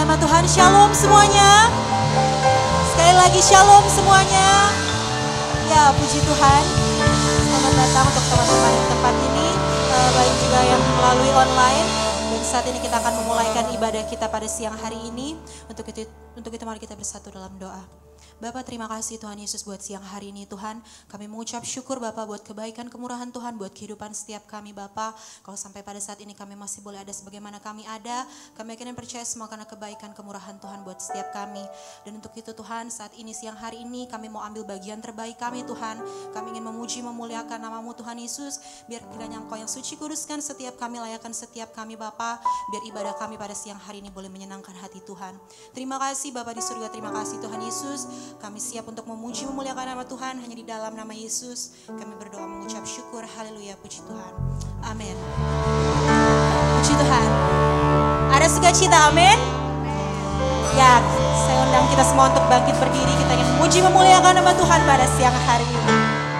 nama Tuhan. Shalom semuanya. Sekali lagi shalom semuanya. Ya, puji Tuhan. Selamat datang untuk teman-teman di tempat ini, baik juga yang melalui online. Dan saat ini kita akan memulaikan ibadah kita pada siang hari ini. Untuk itu mari kita bersatu dalam doa. Bapak, terima kasih Tuhan Yesus buat siang hari ini Tuhan. Kami mengucap syukur Bapak buat kebaikan kemurahan Tuhan, buat kehidupan setiap kami Bapak. Kalau sampai pada saat ini kami masih boleh ada sebagaimana kami ada, kami yakin dan percaya semua karena kebaikan kemurahan Tuhan buat setiap kami. Dan untuk itu Tuhan, saat ini siang hari ini kami mau ambil bagian terbaik kami Tuhan. Kami ingin memuji memuliakan nama-Mu Tuhan Yesus. Biar kiranya Engkau yang suci kuduskan setiap kami, layakan setiap kami Bapak. Biar ibadah kami pada siang hari ini boleh menyenangkan hati Tuhan. Terima kasih Bapak di surga, terima kasih Tuhan Yesus. Kami siap untuk memuji memuliakan nama Tuhan hanya di dalam nama Yesus. Kami berdoa mengucap syukur. Haleluya, puji Tuhan. Amin. Puji Tuhan. Ada sukacita, amin. Ya, saya undang kita semua untuk bangkit berdiri. Kita ingin memuji memuliakan nama Tuhan pada siang hari ini.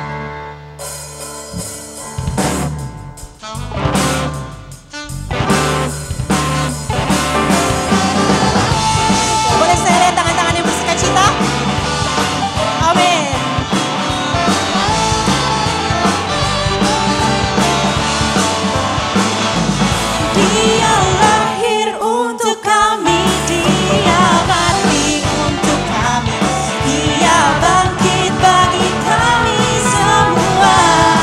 Boleh saya lihat tangan-tangan yang bersukacita? Amin. Dia lahir untuk kami, Dia mati untuk kami, Dia bangkit bagi kami semua.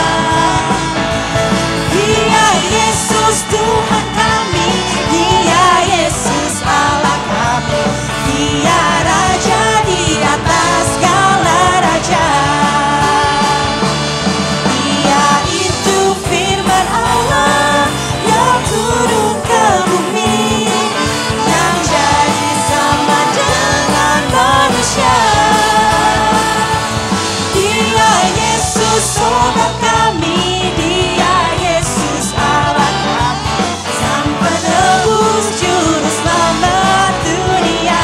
Dia Yesus Tuhan kami, Dia Yesus Allah kami, Dia Raja di atas segala raja. Dia itu firman Allah yang turun ke bumi, yang jadi sama dengan manusia. Dia Yesus obat kami, Dia Yesus Allah kami, Sang penebus juru selamat dunia.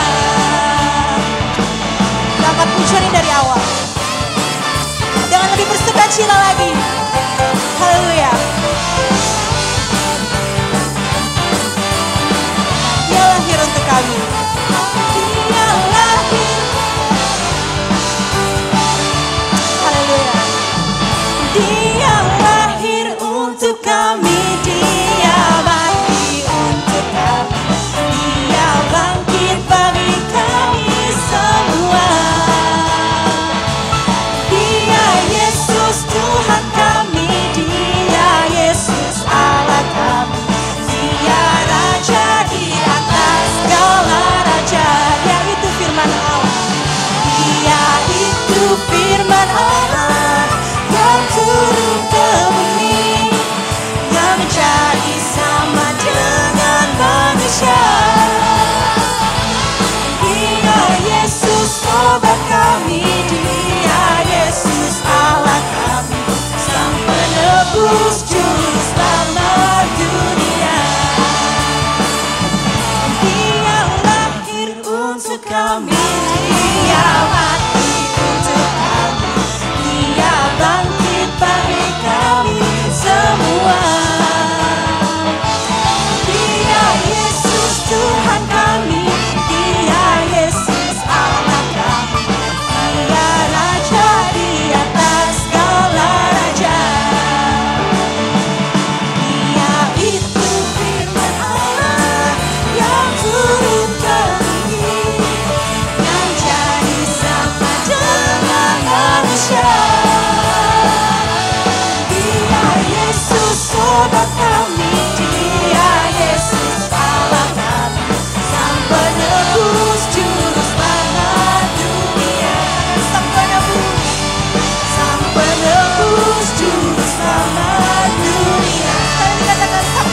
Dapat pujian dari awal dengan lebih bersukacita lagi. Haleluya. Dia lahir untuk kami. Dia lahir. Haleluya. Dia lahir untuk kami, Dia mati untuk kami, Dia bangkit bagi kami semua. Dia Yesus Tuhan kami, Dia Yesus Allah kami, Dia Raja di atas segala raja. Dia itu firman Allah, Dia itu firman Allah yang turun ke bumi, yang jadi sama dengan manusia. Dia Yesus obat kami, Dia Yesus Allah kami, Sang penebus juru selamat dunia. Dia lahir untuk kami, Dia mati untuk kami, Dia bangkit bagi kami semua. Dia Yesus Tuhan kami, Dia Yesus Allah kami, Dia Raja di atas segala raja. Dia itu firman Allah yang turun ke bumi, yang jadi sama dengan manusia. Dia Yesus obat kami, Dia Yesus Allah kami, Sang penebus juru selamat dunia. Sang penebus juru selamat dunia. Sekarang dikatakan Sang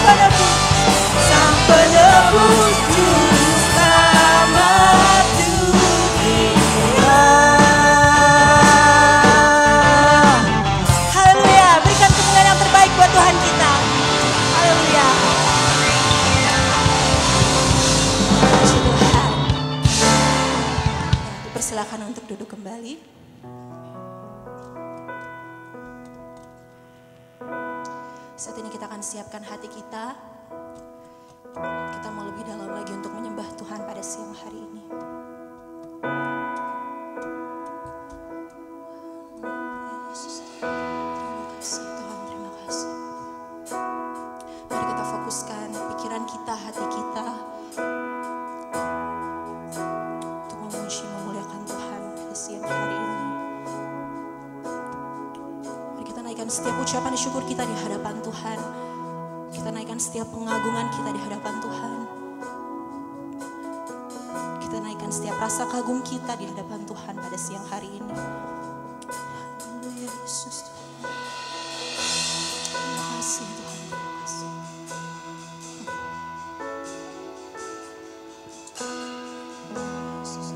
penebus juru selamat dunia. Haleluya, berikan kemuliaan yang terbaik buat Tuhan kita. Haleluya. Puji Tuhan. Ya, dipersilakan untuk duduk kembali. Saat ini kita akan siapkan hati kita Kita mau lebih dalam lagi untuk menyembah Tuhan pada siang hari ini. Yesus, terima kasih Tuhan, terima kasih. Mari kita fokuskan pikiran kita, hati kita untuk memuji, memuliakan Tuhan pada siang hari ini. Mari kita naikkan setiap ucapan syukur kita di hadapan Tuhan. Kita naikkan setiap pengagungan kita di hadapan Tuhan. Kita naikkan setiap rasa kagum kita di hadapan Tuhan pada siang hari ini. Haleluya Yesus. Terima kasih Tuhan. Terima kasih. Yesus.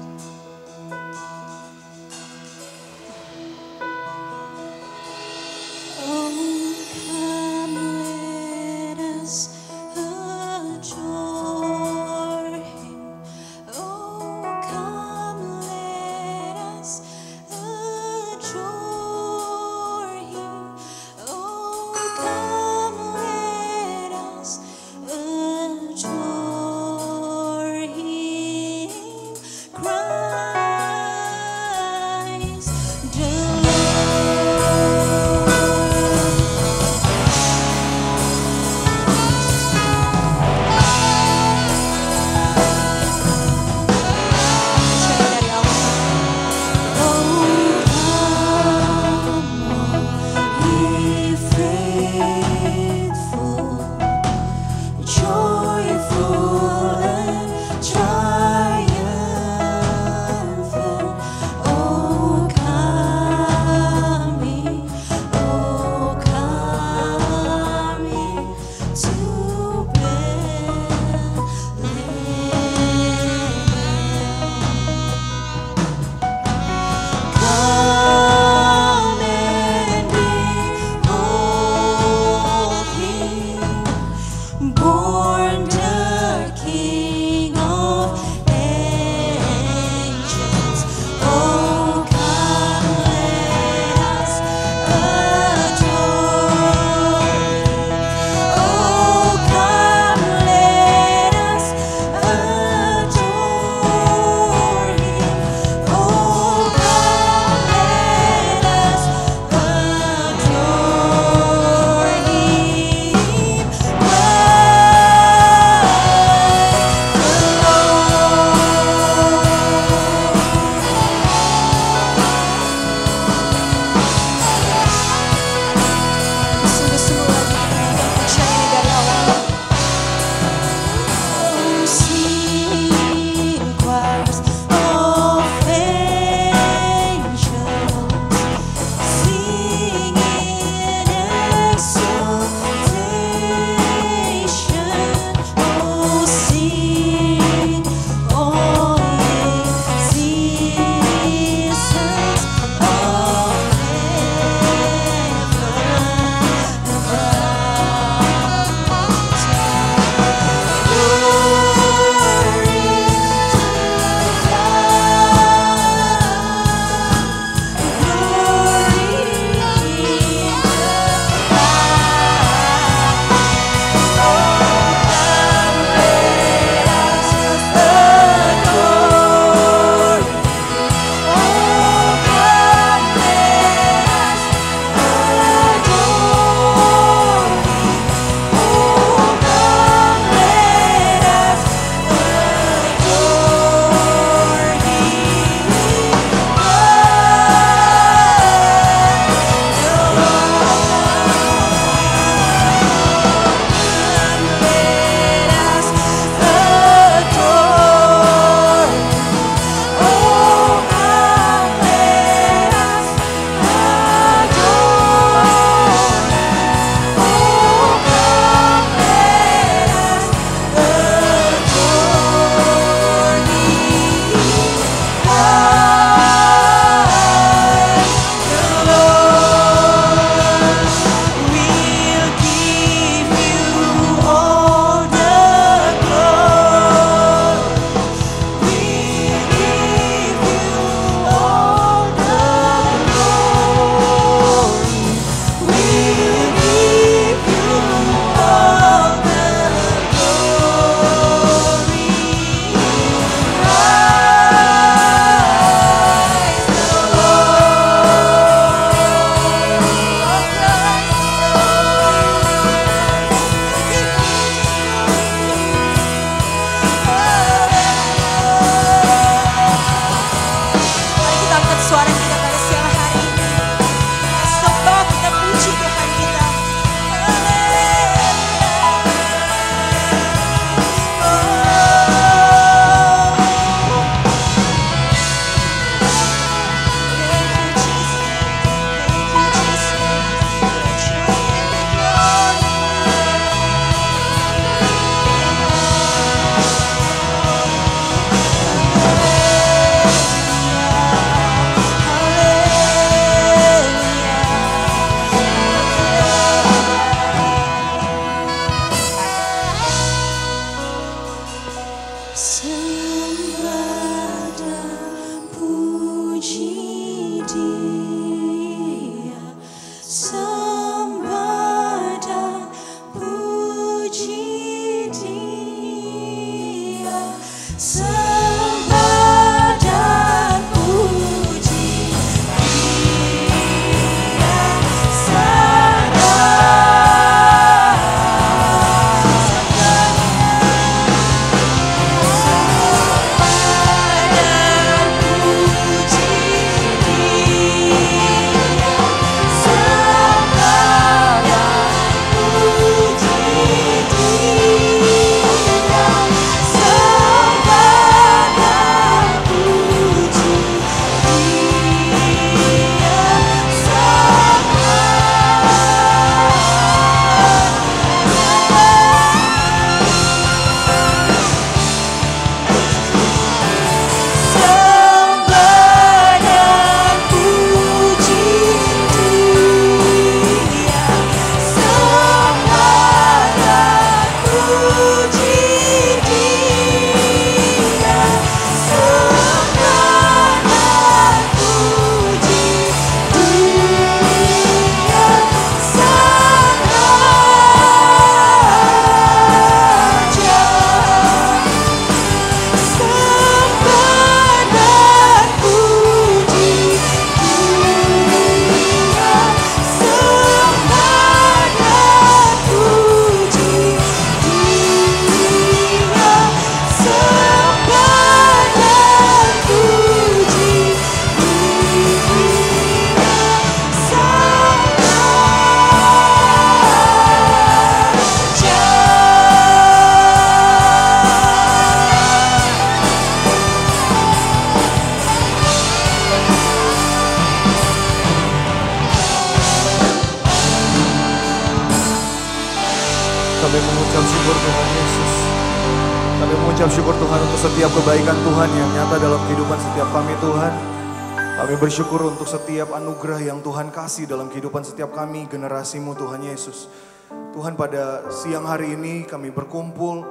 Kami mengucap syukur Tuhan Yesus. Kami mengucap syukur Tuhan untuk setiap kebaikan Tuhan yang nyata dalam kehidupan setiap kami Tuhan. Kami bersyukur untuk setiap anugerah yang Tuhan kasih dalam kehidupan setiap kami, generasimu Tuhan Yesus. Tuhan, pada siang hari ini kami berkumpul,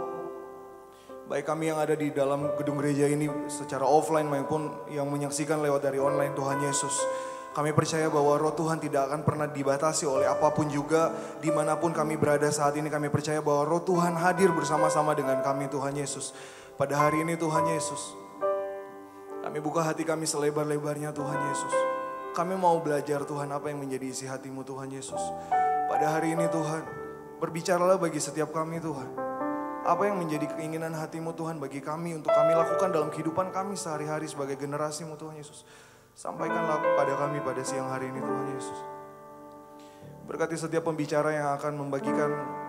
baik kami yang ada di dalam gedung gereja ini secara offline maupun yang menyaksikan lewat dari online Tuhan Yesus. Kami percaya bahwa roh Tuhan tidak akan pernah dibatasi oleh apapun juga, dimanapun kami berada saat ini. Kami percaya bahwa roh Tuhan hadir bersama-sama dengan kami Tuhan Yesus. Pada hari ini Tuhan Yesus, kami buka hati kami selebar-lebarnya Tuhan Yesus. Kami mau belajar Tuhan apa yang menjadi isi hatimu Tuhan Yesus. Pada hari ini Tuhan, berbicaralah bagi setiap kami Tuhan. Apa yang menjadi keinginan hatimu Tuhan bagi kami untuk kami lakukan dalam kehidupan kami sehari-hari sebagai generasimu Tuhan Yesus. Sampaikanlah pada kami pada siang hari ini Tuhan Yesus. Berkati setiap pembicara yang akan membagikan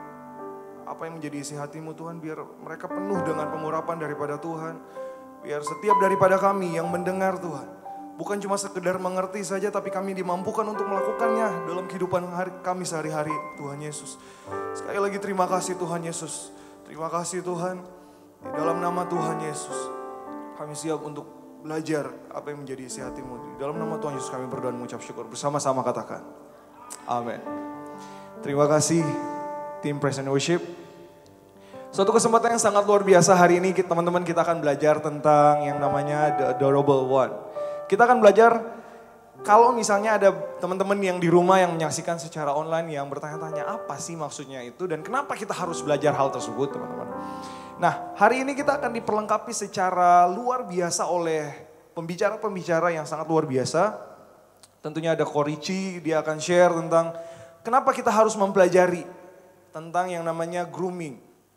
apa yang menjadi isi hatimu Tuhan. Biar mereka penuh dengan pengurapan daripada Tuhan. Biar setiap daripada kami yang mendengar Tuhan, bukan cuma sekedar mengerti saja, tapi kami dimampukan untuk melakukannya dalam kehidupan kami sehari-hari Tuhan Yesus. Sekali lagi terima kasih Tuhan Yesus. Terima kasih Tuhan. Di dalam nama Tuhan Yesus, kami siap untuk belajar apa yang menjadi isi hatimu. Di dalam nama Tuhan Yesus kami berdoa dan mengucap syukur. Bersama-sama katakan, amin. Terima kasih tim Praise and Worship. Suatu kesempatan yang sangat luar biasa hari ini teman-teman, kita akan belajar tentang yang namanya The Adorable One. Kita akan belajar, kalau misalnya ada teman-teman yang di rumah yang menyaksikan secara online yang bertanya-tanya apa sih maksudnya itu dan kenapa kita harus belajar hal tersebut teman-teman. Nah, hari ini kita akan diperlengkapi secara luar biasa oleh pembicara-pembicara yang sangat luar biasa. Tentunya ada Korici, dia akan share tentang kenapa kita harus mempelajari tentang yang namanya grooming,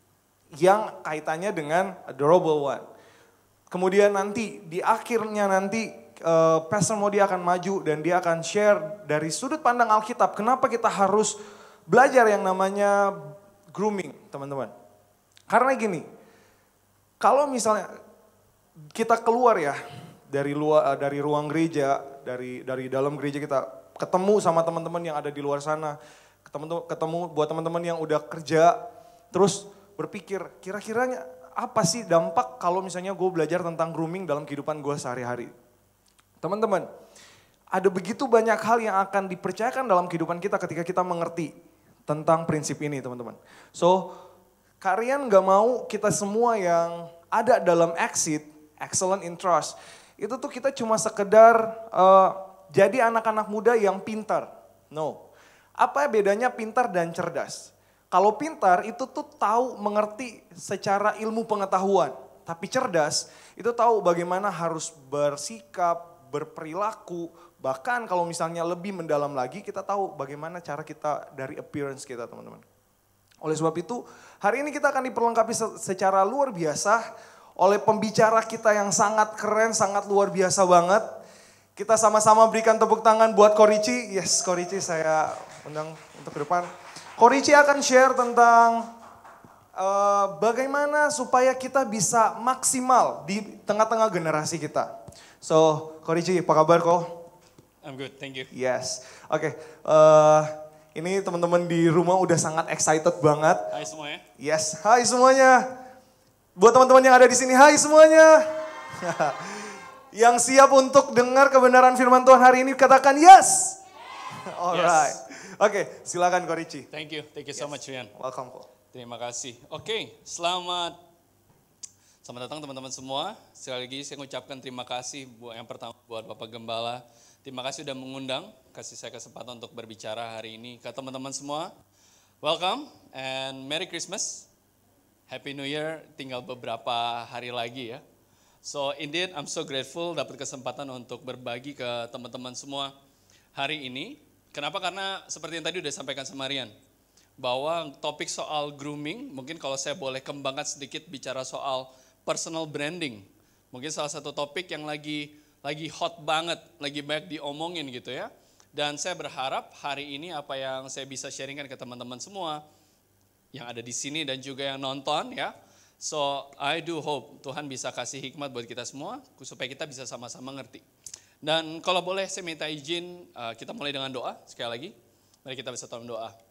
yang kaitannya dengan Adorable One. Kemudian nanti, di akhirnya nanti Pastor Modi akan maju dan dia akan share dari sudut pandang Alkitab, kenapa kita harus belajar yang namanya grooming teman-teman. Karena gini, kalau misalnya kita keluar ya dari ruang gereja, dari dalam gereja kita ketemu sama teman-teman yang ada di luar sana, ketemu buat teman-teman yang udah kerja, terus berpikir kira-kiranya apa sih dampak kalau misalnya gue belajar tentang grooming dalam kehidupan gue sehari-hari. Teman-teman, ada begitu banyak hal yang akan dipercayakan dalam kehidupan kita ketika kita mengerti tentang prinsip ini teman-teman. So, kalian gak mau kita semua yang ada dalam exit, excellent in trust, itu tuh kita cuma sekedar jadi anak-anak muda yang pintar. No. Apa bedanya pintar dan cerdas? Kalau pintar itu tuh tahu mengerti secara ilmu pengetahuan. Tapi cerdas itu tahu bagaimana harus bersikap, berperilaku. Bahkan kalau misalnya lebih mendalam lagi kita tahu bagaimana cara kita dari appearance kita teman-teman. Oleh sebab itu hari ini kita akan diperlengkapi secara luar biasa oleh pembicara kita yang sangat keren, sangat luar biasa banget. Kita sama-sama berikan tepuk tangan buat Korici. Yes, Korici saya undang untuk ke depan. Korici akan share tentang bagaimana supaya kita bisa maksimal di tengah-tengah generasi kita. So, Korici, apa kabar kok? I'm good, thank you. Yes, oke. Ini teman-teman di rumah udah sangat excited banget. Hai semuanya. Yes, hai semuanya. Buat teman-teman yang ada di sini, hai semuanya. Yang siap untuk dengar kebenaran firman Tuhan hari ini katakan yes. Alright. Yes. Oke, silakan Korici. Thank you so much Rian. Welcome kok. Terima kasih. Oke, selamat datang teman-teman semua. Sekali lagi saya mengucapkan terima kasih buat yang pertama buat Bapak Gembala. Terima kasih sudah mengundang, kasih saya kesempatan untuk berbicara hari ini ke teman-teman semua. Welcome and Merry Christmas. Happy New Year, tinggal beberapa hari lagi ya. So indeed I'm so grateful dapat kesempatan untuk berbagi ke teman-teman semua hari ini. Kenapa? Karena seperti yang tadi udah sampaikan sama Rian, bahwa topik soal grooming, mungkin kalau saya boleh kembangkan sedikit bicara soal personal branding. Mungkin salah satu topik yang lagi hot banget, lagi banyak diomongin gitu ya. Dan saya berharap hari ini apa yang saya bisa sharingkan ke teman-teman semua yang ada di sini dan juga yang nonton ya. So I do hope Tuhan bisa kasih hikmat buat kita semua supaya kita bisa sama-sama ngerti. Dan kalau boleh saya minta izin kita mulai dengan doa sekali lagi. Mari kita bisa tolong doa.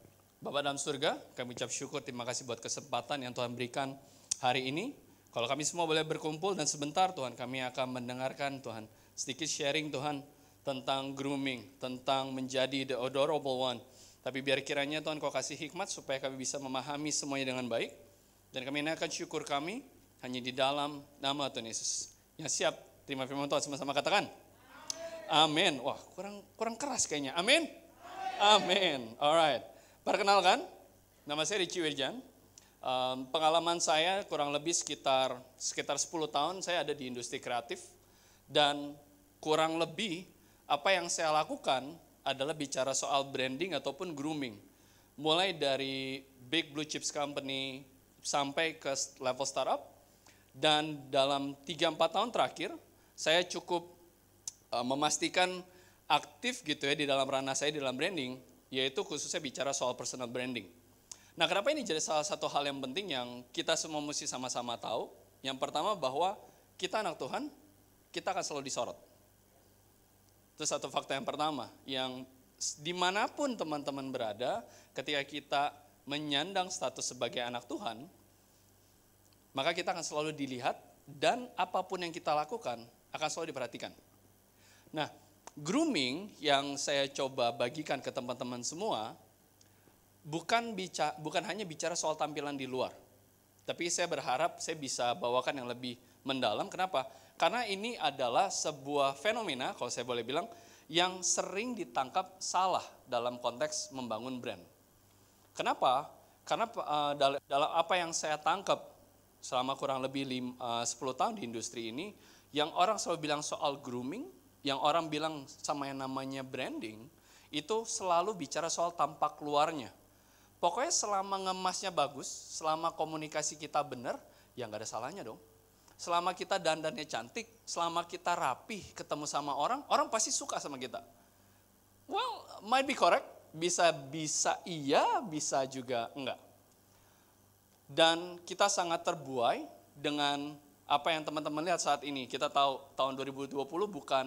Bapa dalam surga, kami ucap syukur, terima kasih buat kesempatan yang Tuhan berikan hari ini. Kalau kami semua boleh berkumpul dan sebentar Tuhan, kami akan mendengarkan Tuhan sedikit sharing Tuhan tentang grooming, tentang menjadi the adorable one. Tapi biar kiranya Tuhan Kau kasih hikmat supaya kami bisa memahami semuanya dengan baik. Dan kami naikkan syukur kami hanya di dalam nama Tuhan Yesus. Yang siap terima firman Tuhan sama-sama katakan. Amin. Wah, kurang keras kayaknya. Amin. Amin. Alright. Perkenalkan, nama saya Richie Wirjan. Pengalaman saya kurang lebih sekitar 10 tahun saya ada di industri kreatif. Dan kurang lebih apa yang saya lakukan adalah bicara soal branding ataupun grooming. Mulai dari big blue chips company sampai ke level startup. Dan dalam 3-4 tahun terakhir, saya cukup memastikan aktif gitu ya di dalam ranah saya di dalam branding. Yaitu khususnya bicara soal personal branding. Nah, kenapa ini jadi salah satu hal yang penting yang kita semua mesti sama-sama tahu? Yang pertama bahwa kita anak Tuhan, kita akan selalu disorot. Itu satu fakta yang pertama, yang dimanapun teman-teman berada, ketika kita menyandang status sebagai anak Tuhan, maka kita akan selalu dilihat dan apapun yang kita lakukan akan selalu diperhatikan. Nah, grooming yang saya coba bagikan ke teman-teman semua bukan hanya bicara soal tampilan di luar. Tapi saya berharap saya bisa bawakan yang lebih mendalam. Kenapa? Karena ini adalah sebuah fenomena, kalau saya boleh bilang, yang sering ditangkap salah dalam konteks membangun brand. Kenapa? Karena dalam apa yang saya tangkap selama kurang lebih 10 tahun di industri ini, yang orang selalu bilang soal grooming, yang orang bilang sama yang namanya branding, itu selalu bicara soal tampak luarnya. Pokoknya selama ngemasnya bagus, selama komunikasi kita benar, ya nggak ada salahnya dong. Selama kita dandannya cantik, selama kita rapih ketemu sama orang, orang pasti suka sama kita. Well, might be correct, bisa iya, bisa juga enggak. Dan kita sangat terbuai dengan apa yang teman-teman lihat saat ini. Kita tahu tahun 2020 bukan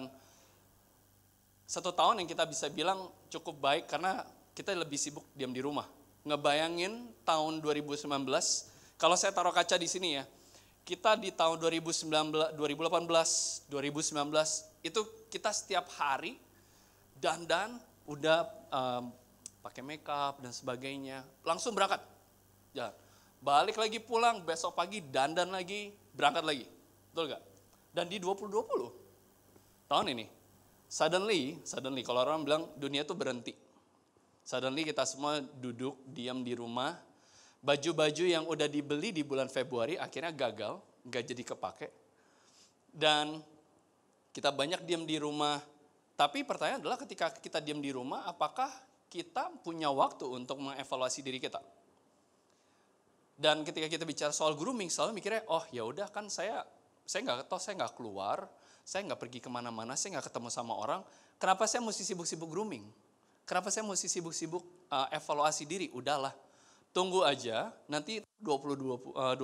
satu tahun yang kita bisa bilang cukup baik karena kita lebih sibuk diam di rumah. Ngebayangin tahun 2019, kalau saya taruh kaca di sini ya, kita di tahun 2018, 2019, itu kita setiap hari dandan, udah pakai makeup dan sebagainya, langsung berangkat. Jalan. Balik lagi pulang, besok pagi dandan lagi, berangkat lagi. Betul gak? Dan di 2020, tahun ini, Suddenly, kalau orang bilang dunia itu berhenti. Suddenly kita semua duduk, diam di rumah. Baju-baju yang udah dibeli di bulan Februari akhirnya gagal, gak jadi kepake. Dan kita banyak diam di rumah. Tapi pertanyaan adalah ketika kita diam di rumah, apakah kita punya waktu untuk mengevaluasi diri kita? Dan ketika kita bicara soal grooming, selalu mikirnya, oh ya udah kan saya nggak keluar, saya nggak pergi kemana-mana, saya nggak ketemu sama orang. Kenapa saya mesti sibuk-sibuk grooming? Kenapa saya mesti sibuk-sibuk evaluasi diri? Udahlah, tunggu aja, nanti 2021,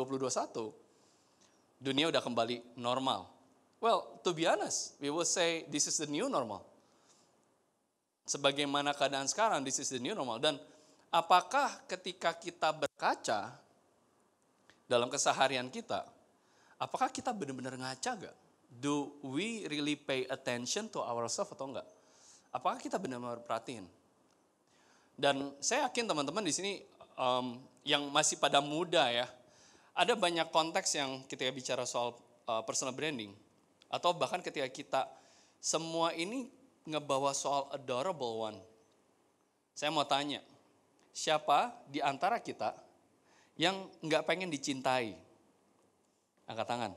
dunia udah kembali normal. Well, to be honest, we will say this is the new normal. Sebagaimana keadaan sekarang, this is the new normal. Dan apakah ketika kita berkaca dalam keseharian kita, apakah kita benar-benar ngaca gak? Do we really pay attention to ourselves atau enggak? Apakah kita benar-benar perhatiin? Dan saya yakin teman-teman di sini yang masih pada muda ya, ada banyak konteks yang ketika bicara soal personal branding, atau bahkan ketika kita semua ini ngebawa soal adorable one. Saya mau tanya, siapa di antara kita yang nggak pengen dicintai? Angkat tangan.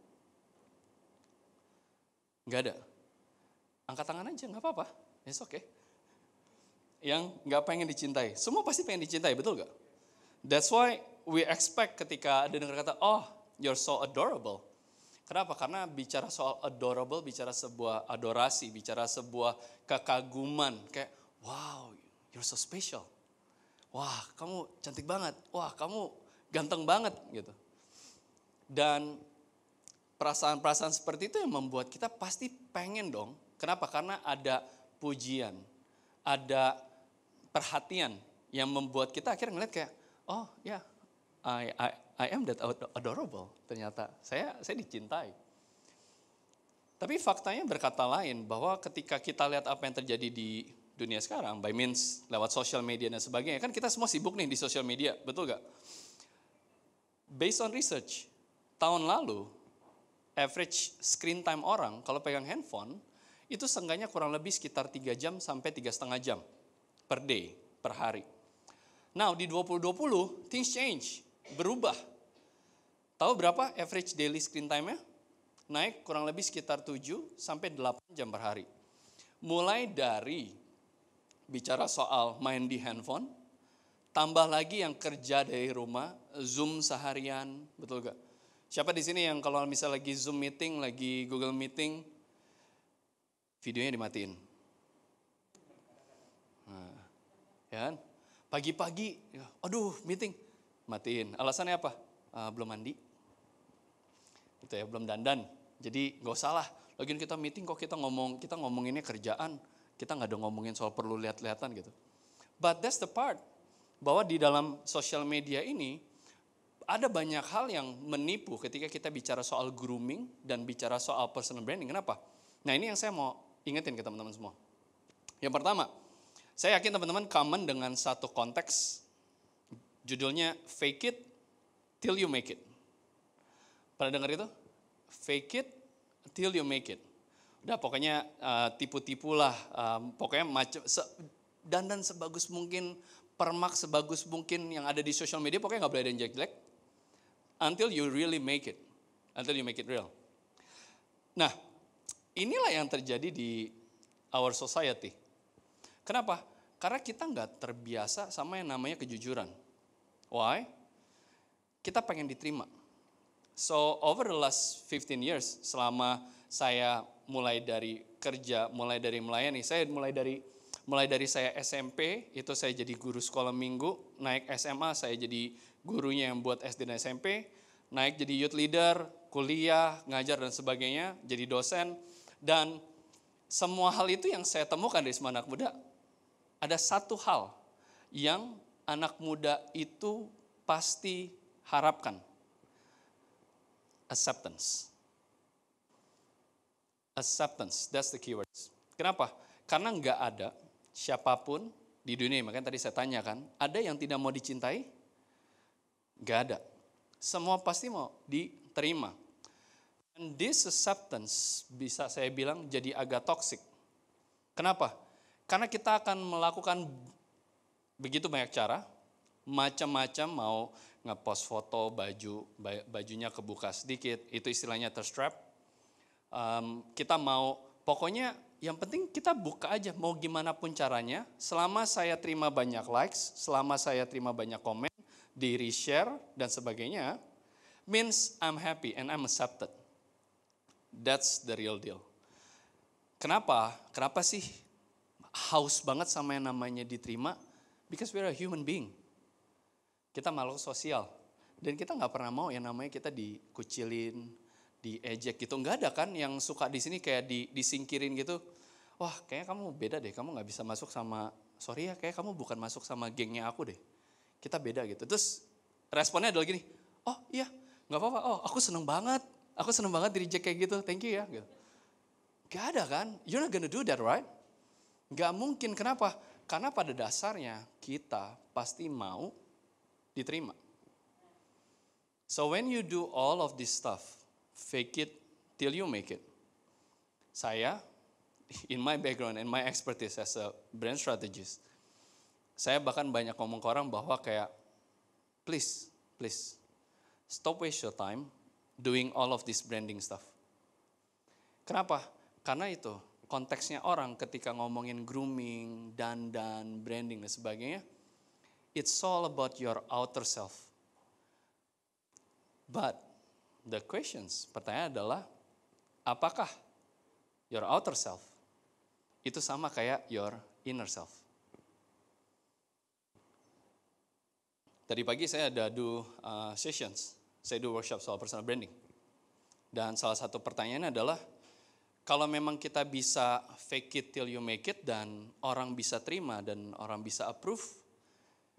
Nggak ada. Angkat tangan aja, nggak apa-apa. It's okay. Yang nggak pengen dicintai. Semua pasti pengen dicintai, betul nggak? That's why we expect ketika ada dengar kata, oh you're so adorable. Kenapa? Karena bicara soal adorable, bicara sebuah adorasi, bicara sebuah kekaguman. Kayak, wow, you're so special. Wah, kamu cantik banget. Wah, kamu ganteng banget gitu. Dan perasaan-perasaan seperti itu yang membuat kita pasti pengen dong. Kenapa? Karena ada pujian, ada perhatian yang membuat kita akhirnya ngeliat kayak, oh ya, I am that adorable. Ternyata saya dicintai. Tapi faktanya berkata lain, bahwa ketika kita lihat apa yang terjadi di dunia sekarang, by means lewat social media dan sebagainya, kan kita semua sibuk nih di social media, betul gak? Based on research, tahun lalu, average screen time orang kalau pegang handphone, itu seenggaknya kurang lebih sekitar 3 jam sampai 3,5 jam per day, per hari. Now di 2020, things change, berubah. Tahu berapa average daily screen time-nya? Naik kurang lebih sekitar 7 sampai 8 jam per hari. Mulai dari bicara soal main di handphone, tambah lagi yang kerja dari rumah, Zoom seharian, betul gak? Siapa di sini yang kalau misalnya lagi Zoom meeting, lagi Google meeting, videonya dimatiin? Nah, ya kan? Pagi-pagi, aduh meeting, matiin. Alasannya apa? Belum mandi. Itu ya, belum dandan. Jadi gak usah lah, lagian kita meeting kok kita ngomonginnya kerjaan, kita gak ada ngomongin soal perlu lihat-lihatan gitu. But that's the part, bahwa di dalam social media ini, ada banyak hal yang menipu ketika kita bicara soal grooming dan bicara soal personal branding. Kenapa? Nah ini yang saya mau ingetin ke teman-teman semua. Yang pertama, saya yakin teman-teman common dengan satu konteks, judulnya fake it till you make it. Pernah dengar itu? Fake it till you make it. Udah pokoknya tipu-tipulah, pokoknya dandan sebagus mungkin, permak sebagus mungkin yang ada di social media, pokoknya gak boleh ada yang jelek-jelek. Until you really make it. Until you make it real. Nah, inilah yang terjadi di our society. Kenapa? Karena kita gak terbiasa sama yang namanya kejujuran. Why? Kita pengen diterima. So over the last 15 years, selama saya mulai dari kerja, mulai dari melayani, saya mulai dari saya SMP, itu saya jadi guru sekolah minggu, naik SMA saya jadi gurunya yang buat SD dan SMP, naik jadi youth leader, kuliah, ngajar dan sebagainya, jadi dosen, dan semua hal itu yang saya temukan dari semua anak muda, ada satu hal yang anak muda itu pasti harapkan. Acceptance. Acceptance, that's the keywords. Kenapa? Karena nggak ada siapapun di dunia, makanya tadi saya tanyakan, ada yang tidak mau dicintai? Nggak ada. Semua pasti mau diterima. And this acceptance bisa saya bilang jadi agak toxic. Kenapa? Karena kita akan melakukan begitu banyak cara, macam-macam, mau ngepost foto bajunya kebuka sedikit, itu istilahnya terstrap. Kita mau, pokoknya yang penting kita buka aja, mau gimana pun caranya, selama saya terima banyak likes, selama saya terima banyak komen, di reshare dan sebagainya, means I'm happy and I'm accepted. That's the real deal. Kenapa? Kenapa sih haus banget sama yang namanya diterima? Because we're a human being. Kita makhluk sosial. Dan kita gak pernah mau yang namanya kita dikucilin, diejek gitu. Gak ada kan yang suka di sini kayak disingkirin gitu. Wah kayaknya kamu beda deh, kamu gak bisa masuk sama, sorry ya kayak kamu bukan masuk sama gengnya aku deh. Kita beda gitu. Terus responnya adalah gini, oh iya gak apa-apa, oh aku seneng banget di reject kayak gitu, thank you ya. Gitu. Gak ada kan, you're not gonna do that right? Gak mungkin, kenapa? Karena pada dasarnya kita pasti mau diterima. So when you do all of this stuff, fake it till you make it. Saya, in my background and my expertise as a brand strategist, saya bahkan banyak ngomong ke orang bahwa kayak, please, stop waste your time doing all of this branding stuff. Kenapa? Karena itu, konteksnya orang ketika ngomongin grooming, dandan, branding dan sebagainya, it's all about your outer self. But the pertanyaan adalah, apakah your outer self itu sama kayak your inner self? Tadi pagi saya ada sessions, saya workshop soal personal branding. Dan salah satu pertanyaannya adalah, kalau memang kita bisa fake it till you make it dan orang bisa terima dan orang bisa approve,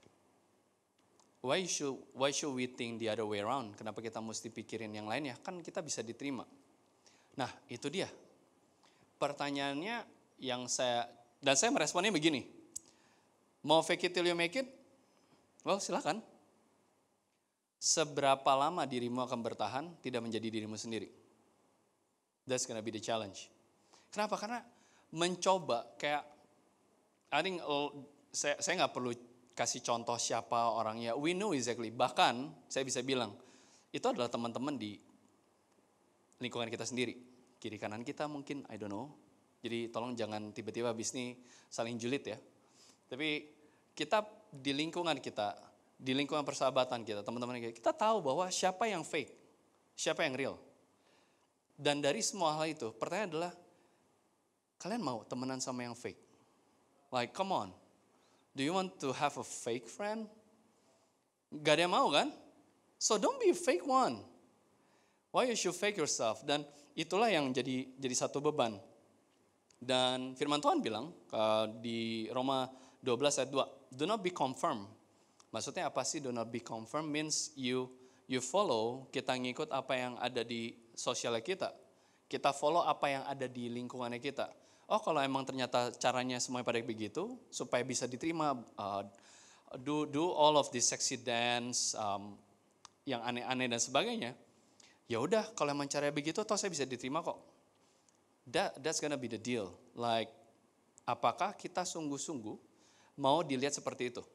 why should we think the other way around? Kenapa kita mesti pikirin yang lain ya? Kan kita bisa diterima. Nah, itu dia. Pertanyaannya yang saya meresponnya begini. Mau fake it till you make it? Well, silakan. Seberapa lama dirimu akan bertahan tidak menjadi dirimu sendiri? That's gonna be the challenge. Kenapa? Karena mencoba kayak, I think saya nggak perlu kasih contoh siapa orangnya. We know exactly. Bahkan saya bisa bilang itu adalah teman-teman di lingkungan kita sendiri, kiri kanan kita mungkin, I don't know. Jadi tolong jangan tiba-tiba habis ini saling julid ya. Tapi kita di lingkungan kita, di lingkungan persahabatan kita, teman-teman kita tahu bahwa siapa yang fake, siapa yang real. Dan dari semua hal itu, pertanyaan adalah, kalian mau temenan sama yang fake? Like, come on. Do you want to have a fake friend? Gak ada yang mau kan? So don't be a fake one. Why you should fake yourself? Dan itulah yang jadi satu beban. Dan firman Tuhan bilang di Roma 12 ayat 2, do not be confirmed. Maksudnya apa sih do not be confirmed? Means you follow, kita ngikut apa yang ada di sosial kita. Kita follow apa yang ada di lingkungannya kita. Oh, kalau emang ternyata caranya semuanya pada begitu, supaya bisa diterima, do all of this sexy dance, yang aneh-aneh dan sebagainya. Ya udah, kalau emang caranya begitu, toh saya bisa diterima kok. That's gonna be the deal. Like, apakah kita sungguh-sungguh mau dilihat seperti itu?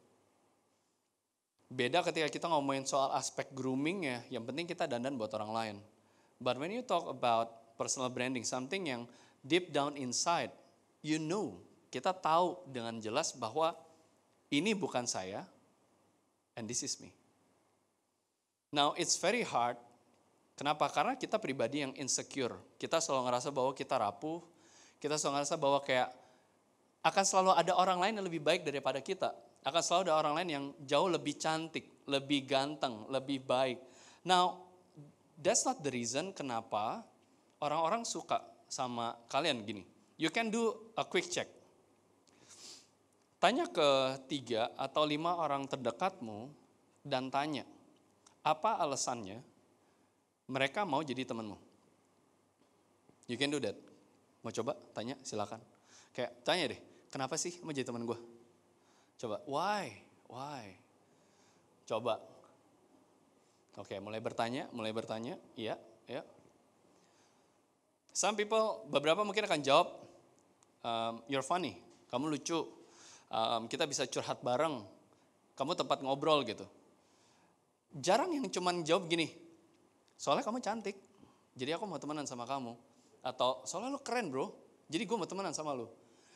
Beda ketika kita ngomongin soal aspek grooming ya, yang penting kita dandan buat orang lain. But when you talk about personal branding, something yang deep down inside, you know, kita tahu dengan jelas bahwa ini bukan saya, and this is me. Now, it's very hard. Kenapa? Karena kita pribadi yang insecure. Kita selalu ngerasa bahwa kita rapuh, kita selalu ngerasa bahwa kayak akan selalu ada orang lain yang lebih baik daripada kita. Akan selalu ada orang lain yang jauh lebih cantik, lebih ganteng, lebih baik. Now, that's not the reason kenapa orang-orang suka sama kalian gini. You can do a quick check. Tanya ke 3 atau 5 orang terdekatmu dan tanya, apa alasannya mereka mau jadi temanmu? You can do that. Mau coba? Tanya, silakan. Kayak tanya deh, kenapa sih mau jadi teman gue? Coba, why? Coba. Oke, mulai bertanya. Iya. Some people, beberapa mungkin akan jawab, you're funny, kamu lucu, kita bisa curhat bareng, kamu tempat ngobrol gitu. Jarang yang cuman jawab gini, soalnya kamu cantik, jadi aku mau temenan sama kamu. Atau soalnya lu keren bro, jadi gue mau temenan sama lu.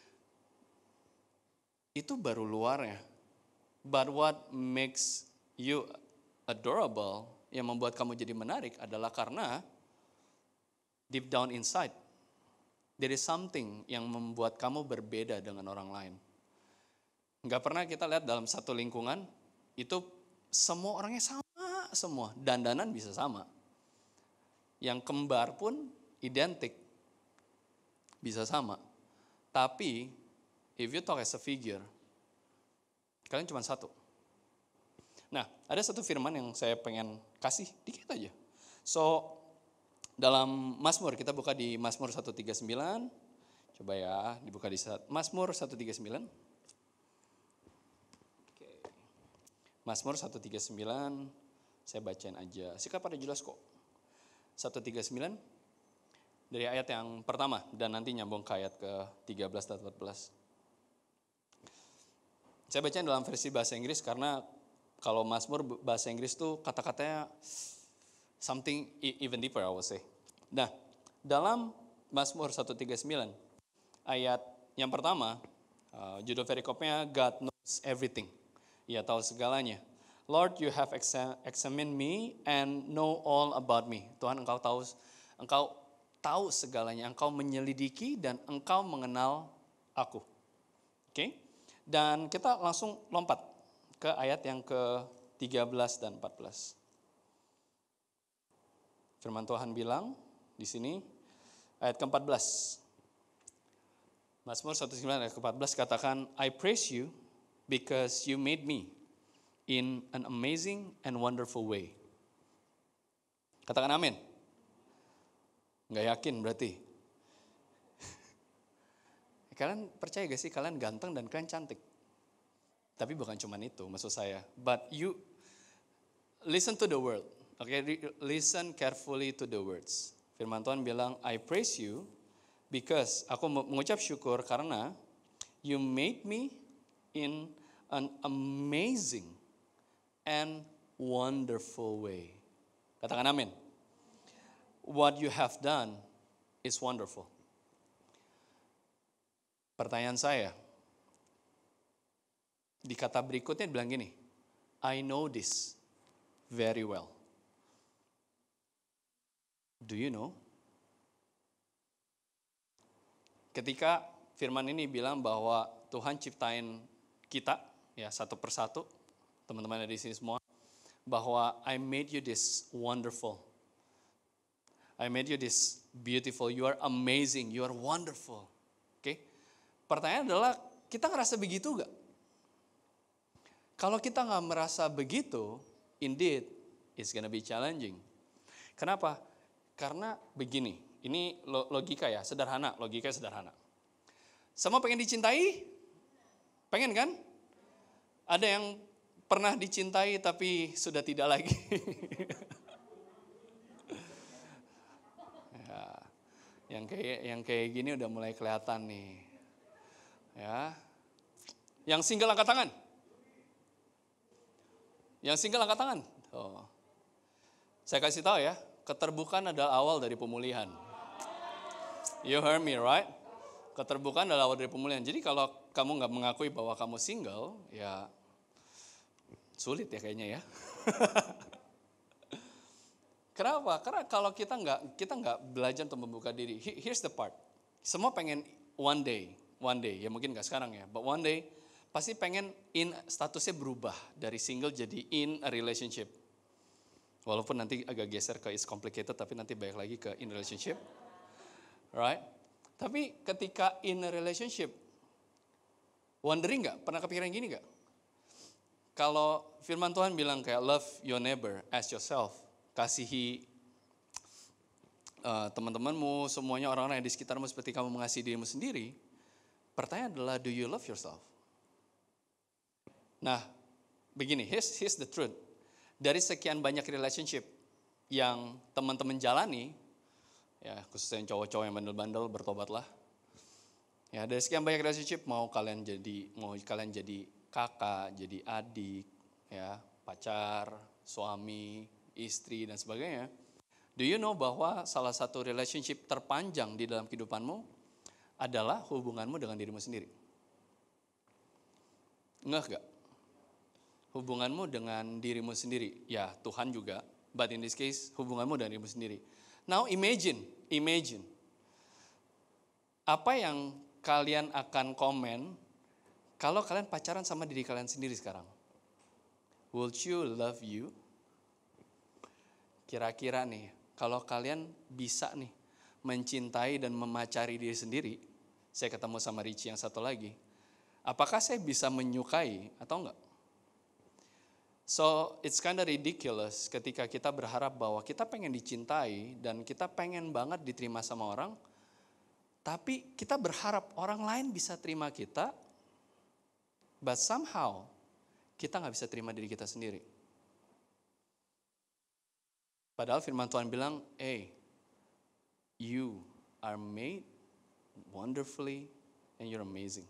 Itu baru luarnya. But what makes you adorable, yang membuat kamu jadi menarik adalah karena deep down inside, there is something yang membuat kamu berbeda dengan orang lain. Gak pernah kita lihat dalam satu lingkungan, itu semua orangnya sama semua, dandanan bisa sama. Yang kembar pun identik, bisa sama. Tapi, if you talk as a figure, kalian cuma satu. Nah, ada satu firman yang saya pengen kasih, dikit aja. So, dalam Mazmur, kita buka di Mazmur 139. Coba ya, dibuka di Mazmur 139. Oke. Mazmur 139, saya bacain aja. Sikap pada jelas kok. 139, dari ayat yang pertama, dan nanti nyambung ke ayat ke-13 dan 14. Saya bacain dalam versi bahasa Inggris, karena kalau Mazmur bahasa Inggris tuh kata-katanya something even deeper, I would say. Nah, dalam Mazmur 139, ayat yang pertama, judul perikopnya, God knows everything. Ia tahu segalanya. Lord, you have examined me and know all about me. Tuhan, engkau tahu segalanya. Engkau menyelidiki dan engkau mengenal aku. Oke? Dan kita langsung lompat ke ayat yang ke-13 dan 14. Firman Tuhan bilang di sini ayat ke-14. Mazmur 109 ayat ke-14 katakan, I praise you because you made me in an amazing and wonderful way. Katakan amin. Nggak yakin berarti. Kalian percaya gak sih kalian ganteng dan kalian cantik? Tapi bukan cuma itu maksud saya. But you listen to the word. Okay, listen carefully to the words. Firman Tuhan bilang, I praise you because aku mengucap syukur karena you made me in an amazing and wonderful way. Katakan amin. What you have done is wonderful. Pertanyaan saya, di kata berikutnya bilang gini, I know this very well. Do you know? Ketika firman ini bilang bahwa Tuhan ciptain kita, ya satu persatu, teman-teman dari sini semua, bahwa I made you this wonderful. I made you this beautiful, you are amazing, you are wonderful. Oke? Pertanyaan adalah, kita ngerasa begitu gak? Kalau kita gak merasa begitu, indeed, it's gonna be challenging. Kenapa? Karena begini, ini logika ya, sederhana, logikanya sederhana. Semua pengen dicintai? Pengen kan? Ada yang pernah dicintai tapi sudah tidak lagi. Ya, yang kayak gini udah mulai kelihatan nih. Ya. Yang single angkat tangan. Yang single angkat tangan. Oh. Saya kasih tahu ya, keterbukaan adalah awal dari pemulihan. You heard me, right? Keterbukaan adalah awal dari pemulihan. Jadi kalau kamu nggak mengakui bahwa kamu single, ya sulit ya kayaknya ya. Kenapa? Karena kalau kita nggak belajar untuk membuka diri. Here's the part. Semua pengen one day, ya mungkin nggak sekarang ya, but one day pasti pengen statusnya berubah dari single jadi in a relationship. Walaupun nanti agak geser ke is complicated, tapi nanti balik lagi ke in relationship, right? Tapi ketika in a relationship, wondering nggak? Pernah kepikiran gini nggak? Kalau firman Tuhan bilang kayak love your neighbor as yourself, kasihi teman-temanmu, semuanya orang-orang yang di sekitarmu seperti kamu mengasihi dirimu sendiri. Pertanyaan adalah, do you love yourself? Nah, begini, here's the truth. Dari sekian banyak relationship yang teman-teman jalani, ya khususnya yang cowok-cowok yang bandel-bandel, bertobatlah. Ya, dari sekian banyak relationship, mau kalian jadi kakak, jadi adik, ya pacar, suami, istri dan sebagainya. Do you know bahwa salah satu relationship terpanjang di dalam kehidupanmu adalah hubunganmu dengan dirimu sendiri? Ngeh gak? Hubunganmu dengan dirimu sendiri. Ya Tuhan juga, but in this case hubunganmu dengan dirimu sendiri. Now imagine. Apa yang kalian akan komen kalau kalian pacaran sama diri kalian sendiri sekarang? Would you love you? Kira-kira nih, kalau kalian bisa nih mencintai dan memacari diri sendiri, saya ketemu sama Richie yang satu lagi, apakah saya bisa menyukai atau enggak? So, it's kind of ridiculous ketika kita berharap bahwa kita pengen dicintai dan kita pengen banget diterima sama orang, tapi kita berharap orang lain bisa terima kita, but somehow kita nggak bisa terima diri kita sendiri. Padahal firman Tuhan bilang, hey, you are made wonderfully and you're amazing.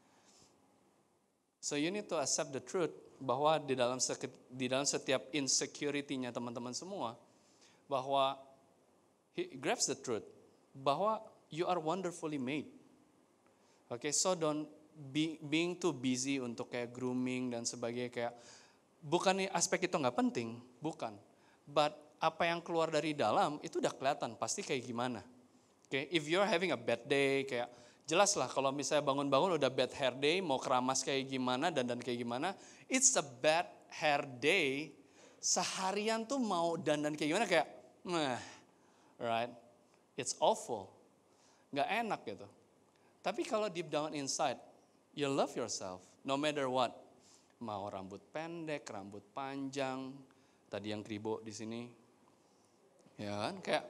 So you need to accept the truth bahwa di dalam setiap insecurity-nya teman-teman semua, bahwa he grabs the truth, bahwa you are wonderfully made. Okay, so don't being too busy untuk kayak grooming dan sebagainya, kayak bukan aspek itu nggak penting, bukan. But apa yang keluar dari dalam itu udah kelihatan pasti kayak gimana. Okay, if you're having a bad day, kayak jelas lah kalau misalnya bangun-bangun udah bad hair day, mau keramas kayak gimana, dandan kayak gimana, it's a bad hair day. Seharian tuh mau dandan kayak gimana kayak, right? It's awful, nggak enak gitu. Tapi kalau deep down inside, you love yourself, no matter what. mau rambut pendek, rambut panjang, tadi yang kribo di sini, ya kan, kayak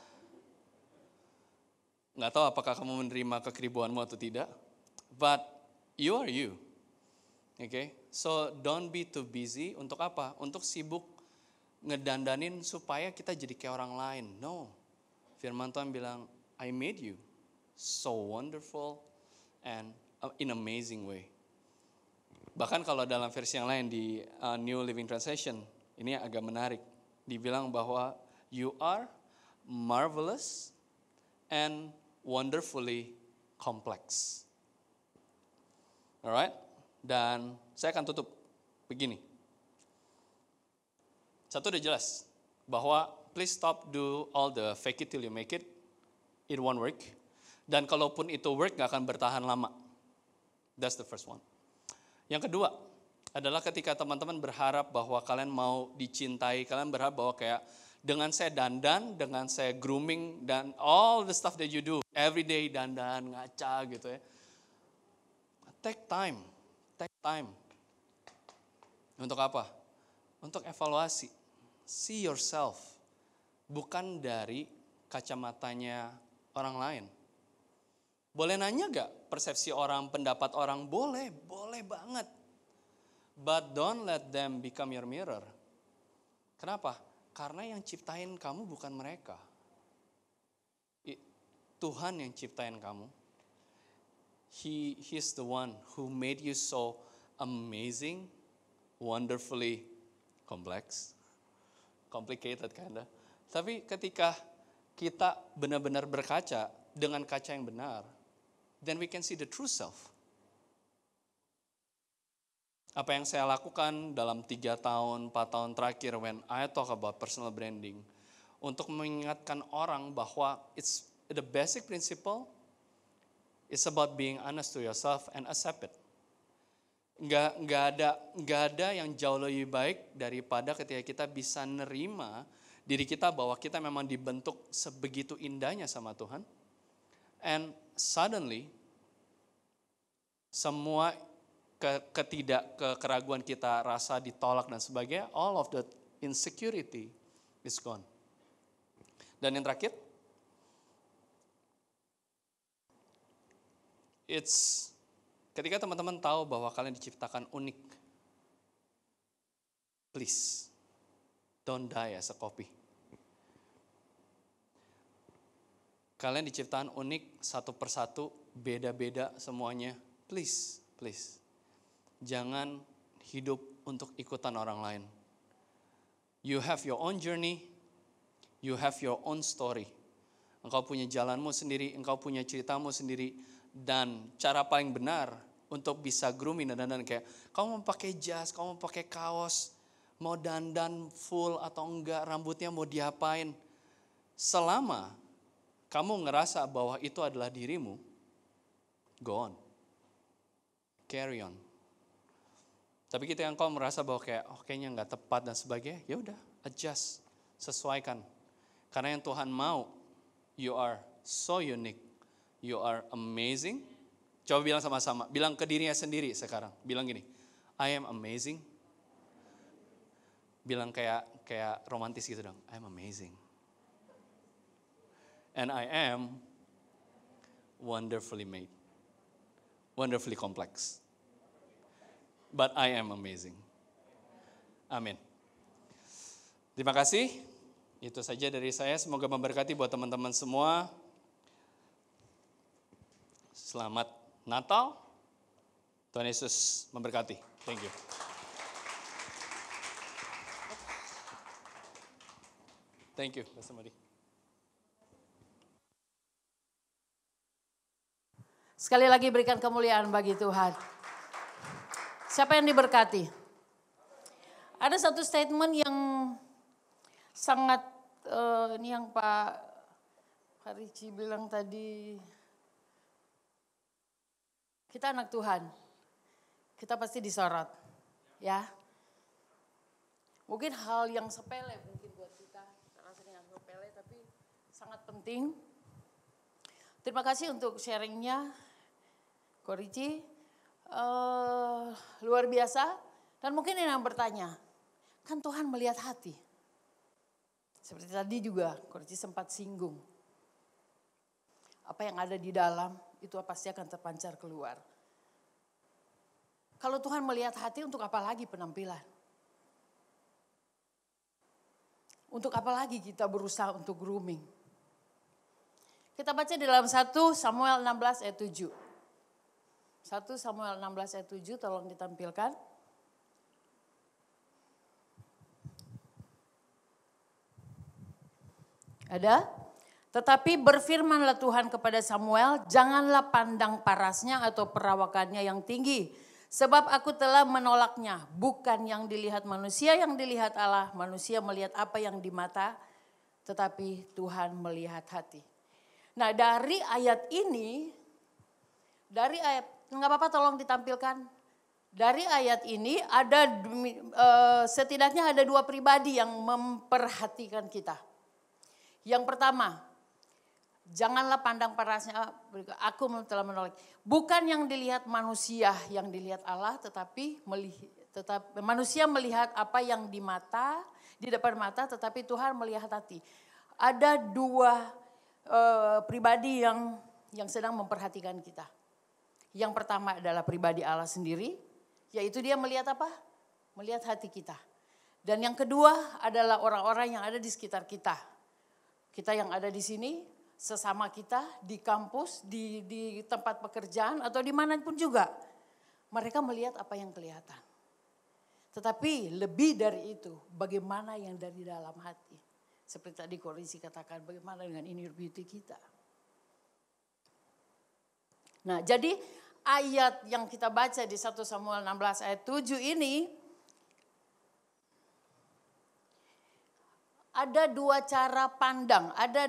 nggak tahu apakah kamu menerima kekriboanmu atau tidak, but you are you, okay? So don't be too busy untuk apa? Untuk sibuk ngedandanin supaya kita jadi kayak orang lain. No, Firman Tuhan bilang, I made you so wonderful and in amazing way. Bahkan kalau dalam versi yang lain di New Living Translation, ini agak menarik. Dibilang bahwa you are marvelous and wonderfully complex. Alright? Dan saya akan tutup begini. Satu udah jelas, bahwa please stop do all the fake it till you make it. It won't work. Dan kalaupun itu work, gak akan bertahan lama. That's the first one. Yang kedua adalah ketika teman-teman berharap bahwa kalian mau dicintai, kalian berharap bahwa kayak dengan saya dandan, dengan saya grooming, dan all the stuff that you do, every day dandan, ngaca gitu ya. Take time. Untuk apa? Untuk evaluasi. See yourself. Bukan dari kacamatanya orang lain. Boleh nanya gak persepsi orang, pendapat orang? Boleh banget. But don't let them become your mirror. Kenapa? Karena yang ciptain kamu bukan mereka. Tuhan yang ciptain kamu. He's the one who made you so amazing, wonderfully complex, complicated kinda. Tapi ketika kita benar-benar berkaca dengan kaca yang benar, then we can see the true self. Apa yang saya lakukan dalam 3 tahun, 4 tahun terakhir when I talk about personal branding, untuk mengingatkan orang bahwa it's the basic principle is about being honest to yourself and accept it. Nggak ada yang jauh lebih baik daripada ketika kita bisa nerima diri kita bahwa kita memang dibentuk sebegitu indahnya sama Tuhan. And suddenly, semua keraguan kita rasa ditolak dan sebagainya, all of the insecurity is gone. Dan yang terakhir, it's ketika teman-teman tahu bahwa kalian diciptakan unik, please, don't die as a copy. Kalian diciptakan unik, satu persatu, beda-beda semuanya. Please. Jangan hidup untuk ikutan orang lain. You have your own journey, you have your own story. Engkau punya jalanmu sendiri, engkau punya ceritamu sendiri. Dan cara paling benar untuk bisa grooming dan dandan kayak, kamu mau pakai jas, kamu mau pakai kaos, mau dandan full atau enggak, rambutnya mau diapain. Selama kamu ngerasa bahwa itu adalah dirimu, go on. Carry on. Tapi kita yang kau merasa bahwa kayak, kayaknya nggak tepat dan sebagainya, ya udah, adjust, sesuaikan. Karena yang Tuhan mau, you are so unique, you are amazing. Coba bilang sama-sama, bilang ke dirinya sendiri sekarang. Bilang gini, I am amazing. Bilang kayak romantis gitu dong, I am amazing. And I am wonderfully made, wonderfully complex. But I am amazing. Amin. Terima kasih. Itu saja dari saya. Semoga memberkati buat teman-teman semua. Selamat Natal. Tuhan Yesus memberkati. Thank you. Thank you, Pastor Madi. Sekali lagi berikan kemuliaan bagi Tuhan. Siapa yang diberkati? Ada satu statement yang sangat, ini yang Pak Rici bilang tadi, kita anak Tuhan, kita pasti disorot, ya. Mungkin hal yang sepele mungkin buat kita rasanya sepele tapi sangat penting. Terima kasih untuk sharingnya, Ko Rici. Luar biasa, Dan mungkin ada yang bertanya, kan Tuhan melihat hati. Seperti tadi juga, Koreci sempat singgung. Apa yang ada di dalam itu pasti akan terpancar keluar. Kalau Tuhan melihat hati, untuk apa lagi penampilan? Untuk apa lagi kita berusaha untuk grooming? Kita baca di dalam 1 Samuel 16 ayat 7. 1 Samuel 16 ayat 7, tolong ditampilkan. Ada? Tetapi berfirmanlah Tuhan kepada Samuel, janganlah pandang parasnya atau perawakannya yang tinggi. Sebab aku telah menolaknya, bukan yang dilihat manusia yang dilihat Allah. Manusia melihat apa yang di mata, tetapi Tuhan melihat hati. Nah dari ayat ini, nggak apa-apa tolong ditampilkan. Dari ayat ini ada setidaknya ada 2 pribadi yang memperhatikan kita. Yang pertama, janganlah pandang parasnya, aku telah menolak. Bukan yang dilihat manusia yang dilihat Allah, tetapi manusia melihat apa yang di mata, di depan mata, tetapi Tuhan melihat hati. Ada 2 pribadi yang sedang memperhatikan kita. Yang pertama adalah pribadi Allah sendiri, yaitu dia melihat apa? Melihat hati kita. Dan yang kedua adalah orang-orang yang ada di sekitar kita. Kita yang ada di sini, sesama kita, di kampus, di tempat pekerjaan atau dimanapun juga. Mereka melihat apa yang kelihatan. Tetapi lebih dari itu, bagaimana yang dari dalam hati. Seperti tadi Koreci katakan, bagaimana dengan inner beauty kita. Nah jadi ayat yang kita baca di 1 Samuel 16 ayat 7 ini, ada 2 cara pandang, ada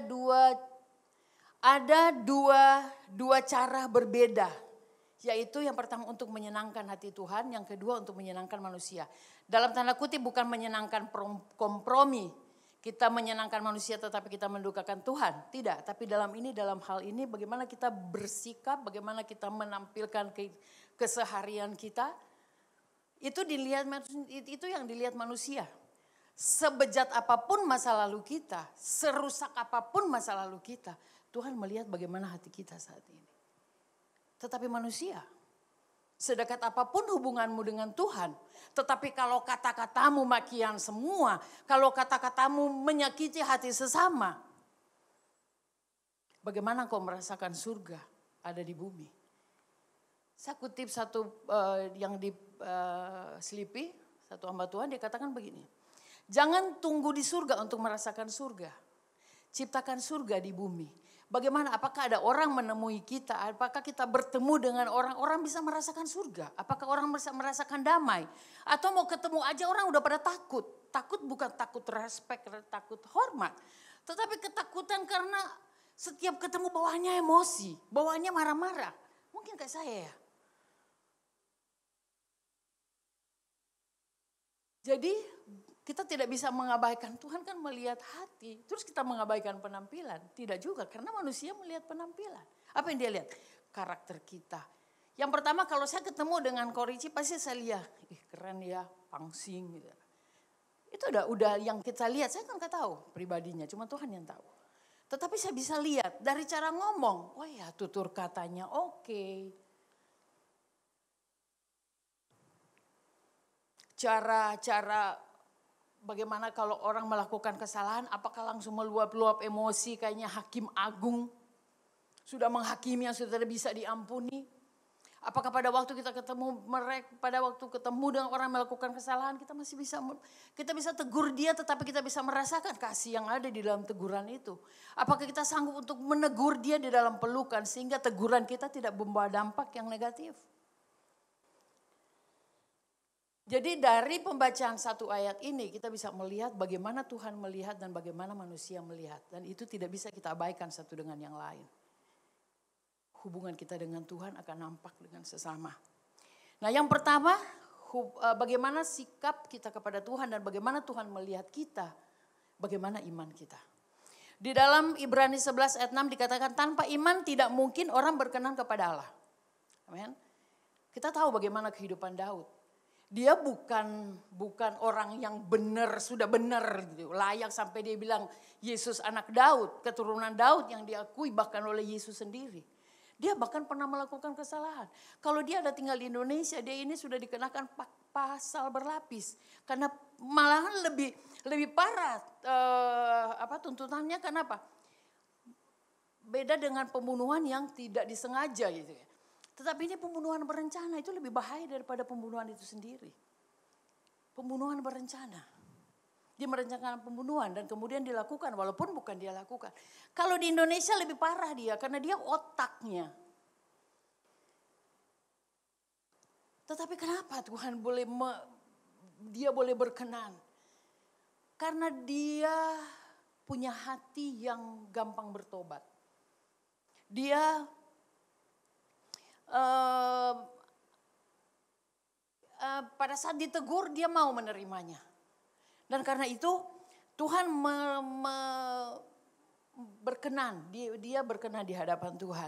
dua cara berbeda. Yaitu yang pertama untuk menyenangkan hati Tuhan, yang kedua untuk menyenangkan manusia. Dalam tanda kutip bukan menyenangkan kompromi. Kita menyenangkan manusia tetapi kita mendukakan Tuhan. Tidak, tapi dalam hal ini bagaimana kita bersikap, bagaimana kita menampilkan keseharian kita. Itu yang dilihat manusia. Sebejat apapun masa lalu kita, serusak apapun masa lalu kita, Tuhan melihat bagaimana hati kita saat ini. Tetapi manusia, sedekat apapun hubunganmu dengan Tuhan, tetapi kalau kata-katamu makian semua, kalau kata-katamu menyakiti hati sesama, bagaimana kau merasakan surga ada di bumi? Saya kutip satu yang di Selipi, satu hamba Tuhan, dia katakan begini. Jangan tunggu di surga untuk merasakan surga. Ciptakan surga di bumi. Bagaimana? Apakah ada orang menemui kita? Apakah kita bertemu dengan orang bisa merasakan surga? Apakah orang bisa merasakan damai? Atau mau ketemu aja orang udah pada takut. Takut bukan takut respect, takut hormat. Tetapi ketakutan karena setiap ketemu bawaannya emosi. Bawaannya marah-marah. Mungkin kayak saya ya. Jadi kita tidak bisa mengabaikan, Tuhan kan melihat hati, terus kita mengabaikan penampilan. Tidak juga, karena manusia melihat penampilan. Apa yang dia lihat? Karakter kita. Yang pertama kalau saya ketemu dengan Koreci pasti saya lihat, keren ya, pangsing gitu. Itu udah yang kita lihat, saya kan gak tahu pribadinya, cuma Tuhan yang tahu. Tetapi saya bisa lihat dari cara ngomong, oh ya tutur katanya oke. Cara bagaimana kalau orang melakukan kesalahan, apakah langsung meluap-luap emosi kayaknya hakim agung. Sudah menghakimi yang sudah tidak bisa diampuni. Apakah pada waktu kita ketemu dengan orang melakukan kesalahan, kita masih bisa tegur dia, tetapi kita bisa merasakan kasih yang ada di dalam teguran itu. Apakah kita sanggup untuk menegur dia di dalam pelukan sehingga teguran kita tidak membawa dampak yang negatif. Jadi dari pembacaan satu ayat ini kita bisa melihat bagaimana Tuhan melihat dan bagaimana manusia melihat. Dan itu tidak bisa kita abaikan satu dengan yang lain. Hubungan kita dengan Tuhan akan nampak dengan sesama. Nah yang pertama, bagaimana sikap kita kepada Tuhan dan bagaimana Tuhan melihat kita. Bagaimana iman kita. Di dalam Ibrani 11 ayat 6 dikatakan tanpa iman tidak mungkin orang berkenan kepada Allah. Amin. Kita tahu bagaimana kehidupan Daud. Dia bukan orang yang benar, sudah benar gitu, layak sampai dia bilang Yesus anak Daud, keturunan Daud yang diakui bahkan oleh Yesus sendiri. Dia bahkan pernah melakukan kesalahan. Kalau dia ada tinggal di Indonesia, dia ini sudah dikenakan pasal berlapis. Karena malahan lebih parah tuntutannya. Kenapa? Beda dengan pembunuhan yang tidak disengaja gitu ya. Tetapi ini pembunuhan berencana, itu lebih bahaya daripada pembunuhan itu sendiri. Pembunuhan berencana. Dia merencanakan pembunuhan dan kemudian dilakukan walaupun bukan dia lakukan. Kalau di Indonesia lebih parah dia karena dia otaknya. Tetapi kenapa Tuhan dia boleh berkenan? Karena dia punya hati yang gampang bertobat. Dia pada saat ditegur dia mau menerimanya. Dan karena itu Tuhan berkenan, dia berkenan di hadapan Tuhan.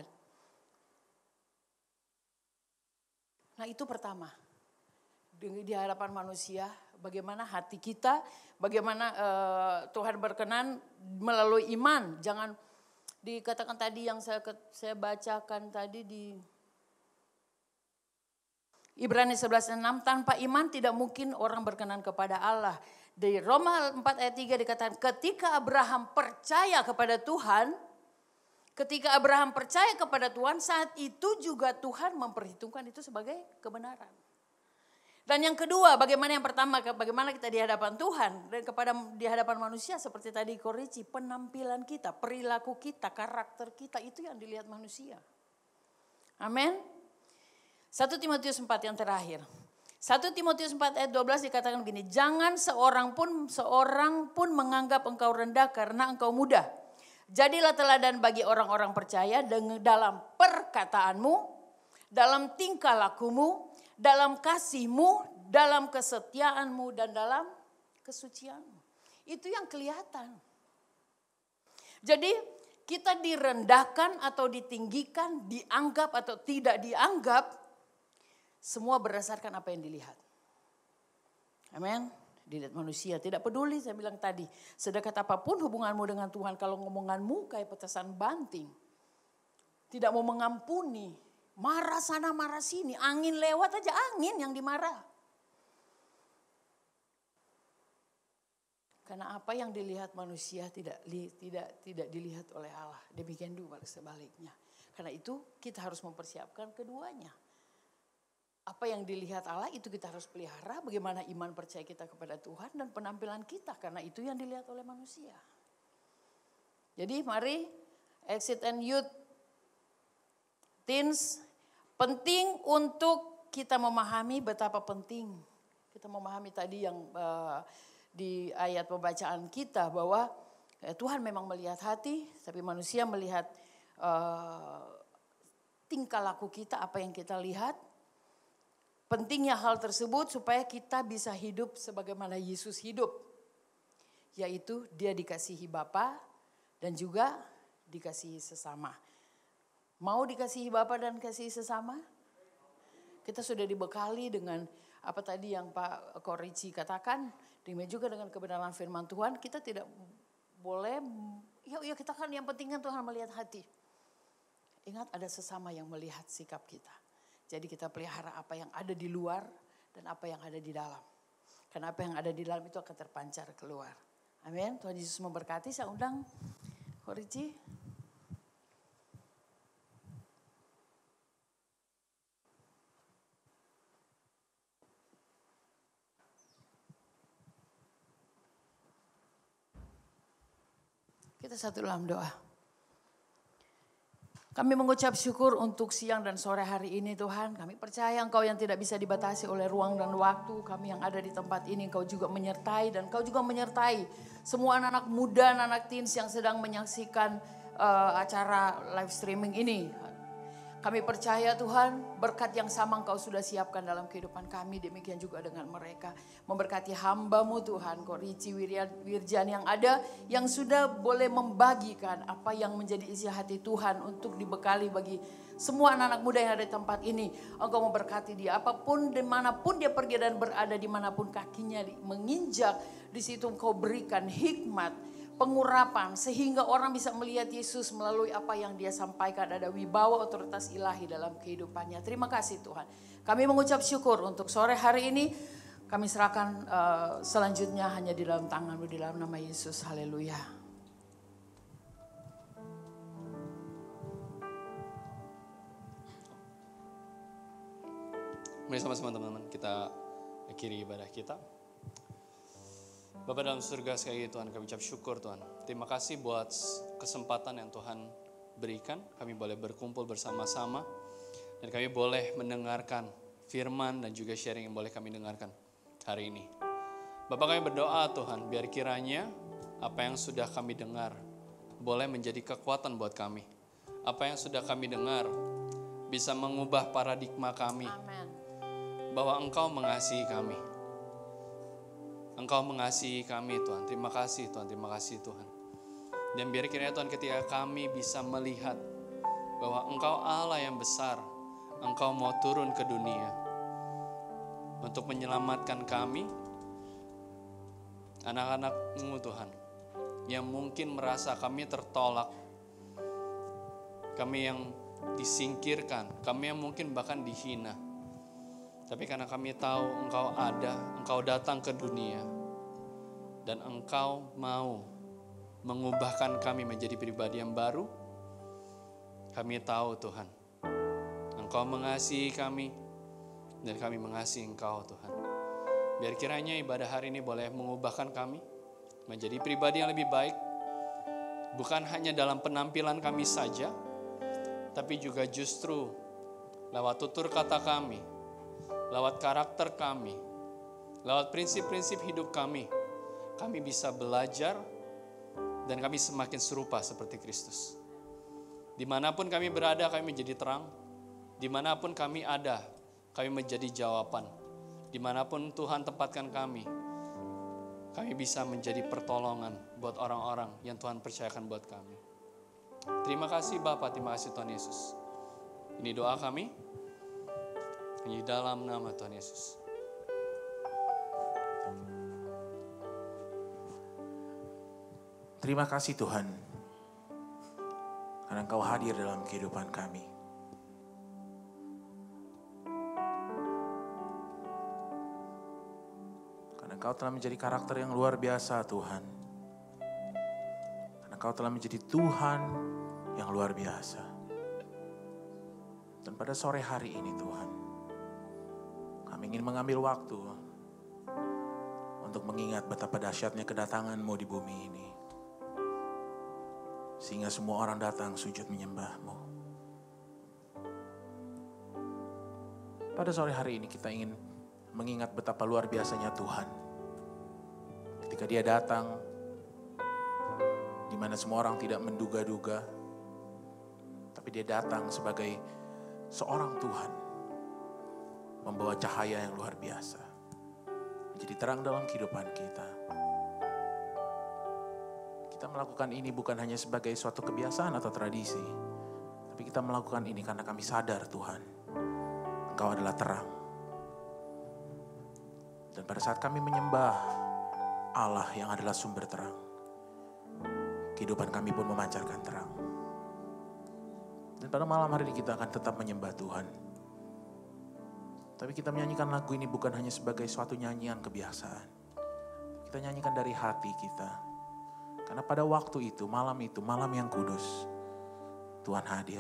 Nah itu pertama, di hadapan manusia bagaimana hati kita, bagaimana Tuhan berkenan melalui iman. Jangan dikatakan tadi yang saya bacakan tadi di Ibrani 11:6, tanpa iman tidak mungkin orang berkenan kepada Allah. Di Roma 4 ayat 3 dikatakan ketika Abraham percaya kepada Tuhan, saat itu juga Tuhan memperhitungkan itu sebagai kebenaran. Dan yang kedua, bagaimana yang pertama, bagaimana kita di hadapan Tuhan dan di hadapan manusia seperti tadi Korici, penampilan kita, perilaku kita, karakter kita itu yang dilihat manusia. Amin. 1 Timotius 4 yang terakhir. 1 Timotius 4 ayat 12 dikatakan begini, jangan seorang pun menganggap engkau rendah karena engkau muda. Jadilah teladan bagi orang-orang percaya dalam perkataanmu, dalam tingkah lakumu, dalam kasihmu, dalam kesetiaanmu, dan dalam kesucianmu. Itu yang kelihatan. Jadi kita direndahkan atau ditinggikan, dianggap atau tidak dianggap, semua berdasarkan apa yang dilihat. Amin. Dilihat manusia, tidak peduli saya bilang tadi. Sedekat apapun hubunganmu dengan Tuhan, kalau ngomonganmu kayak petasan banting. Tidak mau mengampuni. Marah sana marah sini, angin lewat aja angin yang dimarah. Karena apa yang dilihat manusia tidak dilihat oleh Allah. Demikian juga sebaliknya. Karena itu kita harus mempersiapkan keduanya. Apa yang dilihat Allah itu kita harus pelihara, bagaimana iman percaya kita kepada Tuhan dan penampilan kita karena itu yang dilihat oleh manusia. Jadi mari Exit and Youth Teens, penting untuk kita memahami betapa penting. Kita memahami tadi yang di ayat pembacaan kita bahwa Tuhan memang melihat hati, tapi manusia melihat tingkah laku kita, apa yang kita lihat. Pentingnya hal tersebut supaya kita bisa hidup sebagaimana Yesus hidup. Yaitu dia dikasihi Bapa dan juga dikasihi sesama. Mau dikasihi Bapa dan kasihi sesama? Kita sudah dibekali dengan apa tadi yang Pak Korici katakan. Demikian juga dengan kebenaran firman Tuhan. Kita tidak boleh, ya kita kan yang penting kan Tuhan melihat hati. Ingat ada sesama yang melihat sikap kita. Jadi kita pelihara apa yang ada di luar dan apa yang ada di dalam. Karena apa yang ada di dalam itu akan terpancar keluar. Amin. Tuhan Yesus memberkati. Saya undang Korici. Kita satu dalam doa. Kami mengucap syukur untuk siang dan sore hari ini Tuhan. Kami percaya Engkau yang tidak bisa dibatasi oleh ruang dan waktu. Kami yang ada di tempat ini Engkau juga menyertai. Dan Engkau juga menyertai semua anak-anak muda, anak-anak teens yang sedang menyaksikan acara live streaming ini. Kami percaya Tuhan, berkat yang sama Engkau sudah siapkan dalam kehidupan kami. Demikian juga dengan mereka. Memberkati hamba-Mu Tuhan, Ko Rici Wirjan yang ada, yang sudah boleh membagikan apa yang menjadi isi hati Tuhan untuk dibekali bagi semua anak-anak muda yang ada di tempat ini. Engkau memberkati dia, apapun dimanapun dia pergi dan berada, dimanapun kakinya menginjak, di situ Engkau berikan hikmat, pengurapan, sehingga orang bisa melihat Yesus melalui apa yang dia sampaikan. Ada wibawa otoritas ilahi dalam kehidupannya. Terima kasih Tuhan. Kami mengucap syukur untuk sore hari ini. Kami serahkan selanjutnya hanya di dalam tangan-Mu, di dalam nama Yesus. Haleluya. Mari sama-sama teman-teman kita akhiri ibadah kita. Bapa dalam surga, sekali lagi Tuhan kami ucap syukur Tuhan. Terima kasih buat kesempatan yang Tuhan berikan. Kami boleh berkumpul bersama-sama. Dan kami boleh mendengarkan firman dan juga sharing yang boleh kami dengarkan hari ini. Bapak kami berdoa Tuhan, biar kiranya apa yang sudah kami dengar boleh menjadi kekuatan buat kami. Apa yang sudah kami dengar bisa mengubah paradigma kami. Amen. Bahwa Engkau mengasihi kami. Engkau mengasihi kami Tuhan. Terima kasih Tuhan, terima kasih Tuhan. Dan biar kiranya Tuhan ketika kami bisa melihat bahwa Engkau Allah yang besar. Engkau mau turun ke dunia untuk menyelamatkan kami, anak-anak-Mu Tuhan. Yang mungkin merasa kami tertolak. Kami yang disingkirkan, kami yang mungkin bahkan dihina. Tapi karena kami tahu Engkau ada, Engkau datang ke dunia. Dan Engkau mau mengubahkan kami menjadi pribadi yang baru. Kami tahu Tuhan, Engkau mengasihi kami dan kami mengasihi Engkau Tuhan. Biar kiranya ibadah hari ini boleh mengubahkan kami menjadi pribadi yang lebih baik. Bukan hanya dalam penampilan kami saja, tapi juga justru lewat tutur kata kami, lewat karakter kami, lewat prinsip-prinsip hidup kami bisa belajar dan kami semakin serupa seperti Kristus. Dimanapun kami berada, kami menjadi terang. Dimanapun kami ada, kami menjadi jawaban. Dimanapun Tuhan tempatkan kami bisa menjadi pertolongan buat orang-orang yang Tuhan percayakan buat kami. Terima kasih Bapa, terima kasih Tuhan Yesus. Ini doa kami. Di dalam nama Tuhan Yesus. Terima kasih Tuhan, karena Engkau hadir dalam kehidupan kami. Karena Engkau telah menjadi karakter yang luar biasa Tuhan. Karena Engkau telah menjadi Tuhan yang luar biasa. Dan pada sore hari ini Tuhan, kami ingin mengambil waktu untuk mengingat betapa dahsyatnya kedatangan-Mu di bumi ini. Sehingga semua orang datang sujud menyembah-Mu. Pada sore hari ini kita ingin mengingat betapa luar biasanya Tuhan. Ketika Dia datang, di mana semua orang tidak menduga-duga, tapi Dia datang sebagai seorang Tuhan, membawa cahaya yang luar biasa, menjadi terang dalam kehidupan kita. Kita melakukan ini bukan hanya sebagai suatu kebiasaan atau tradisi, tapi kita melakukan ini karena kami sadar Tuhan, Engkau adalah terang. Dan pada saat kami menyembah Allah yang adalah sumber terang, kehidupan kami pun memancarkan terang. Dan pada malam hari ini kita akan tetap menyembah Tuhan. Tapi kita menyanyikan lagu ini bukan hanya sebagai suatu nyanyian kebiasaan. Kita nyanyikan dari hati kita. Karena pada waktu itu, malam yang kudus, Tuhan hadir.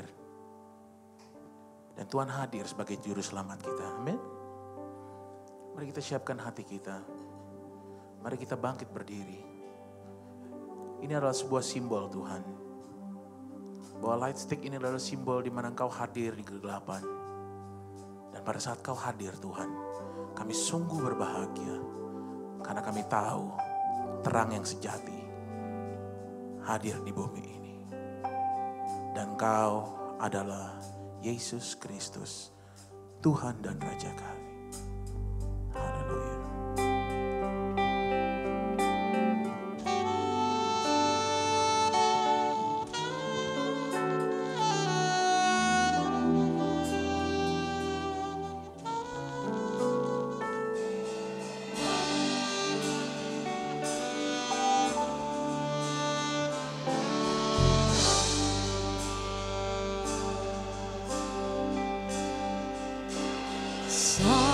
Dan Tuhan hadir sebagai juru selamat kita. Amin. Mari kita siapkan hati kita. Mari kita bangkit berdiri. Ini adalah sebuah simbol Tuhan. Bahwa light stick ini adalah simbol di mana Engkau hadir di kegelapan. Dan pada saat Kau hadir Tuhan, kami sungguh berbahagia. Karena kami tahu terang yang sejati hadir di bumi ini. Dan Kau adalah Yesus Kristus, Tuhan dan Raja kami. Haleluya. Sang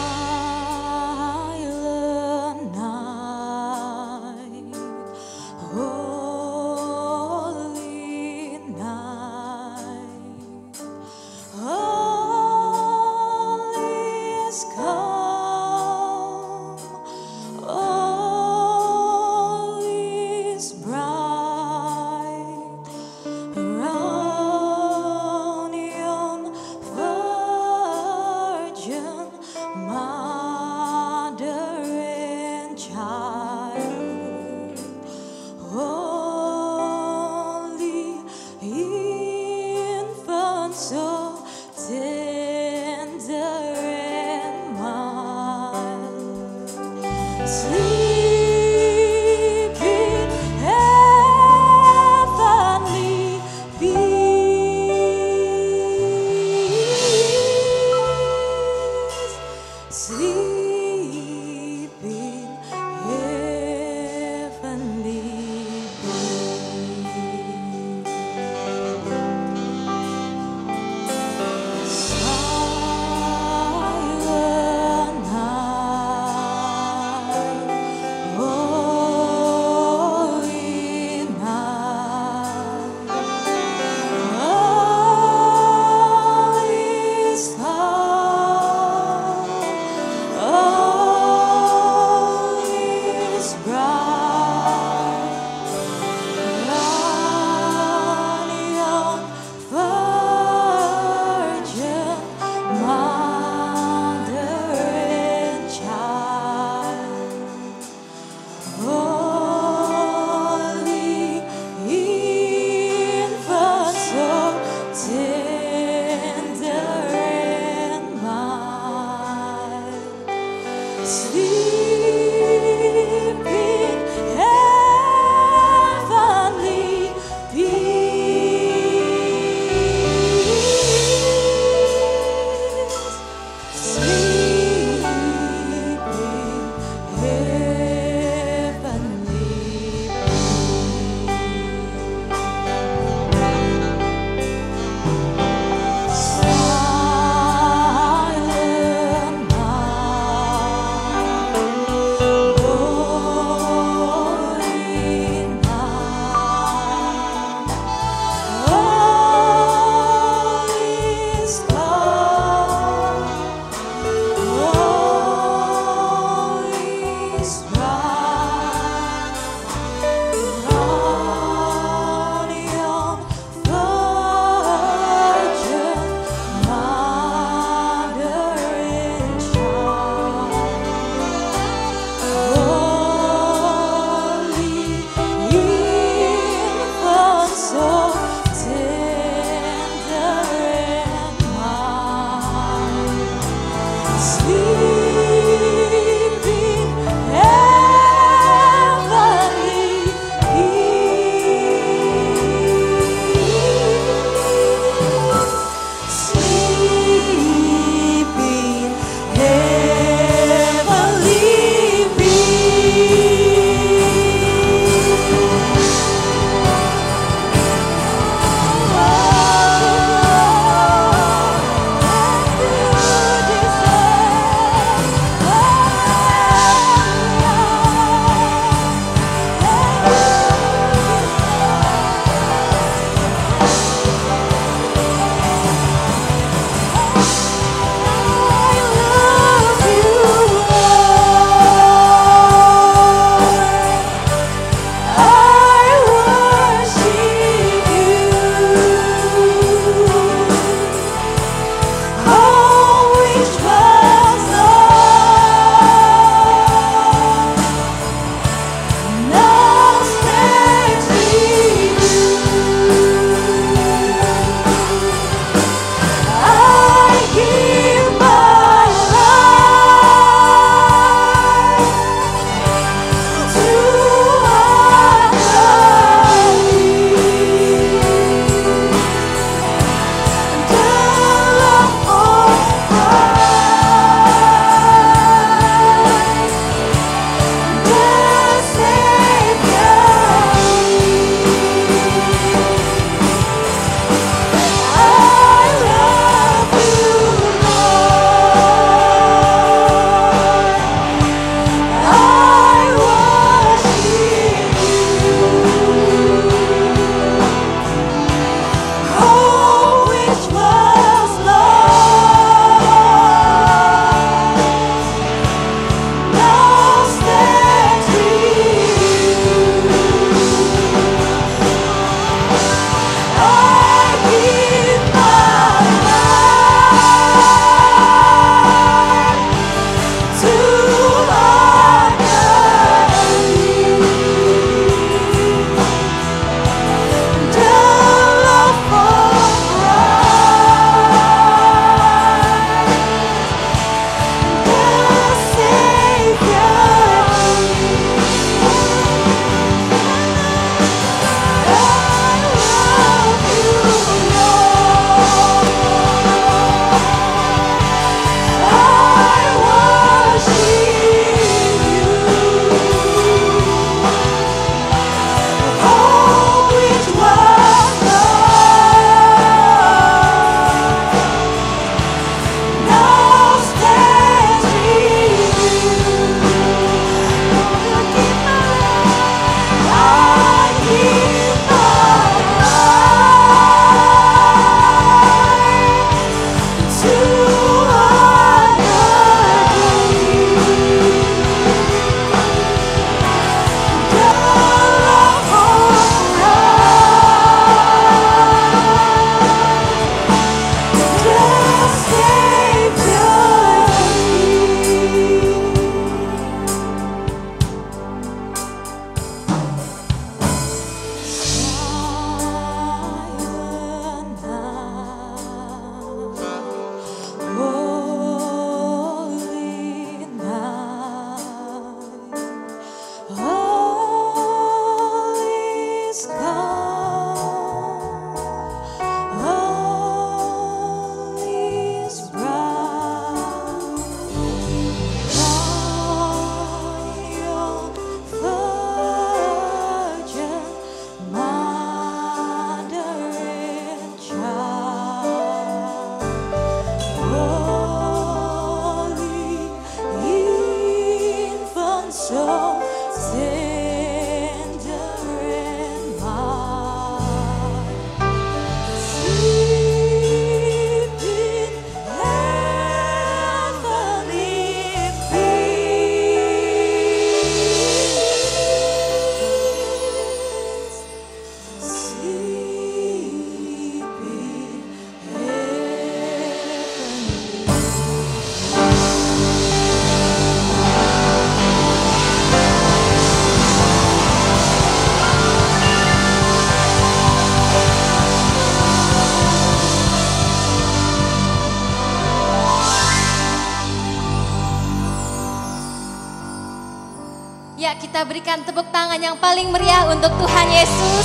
kita berikan tepuk tangan yang paling meriah untuk Tuhan Yesus.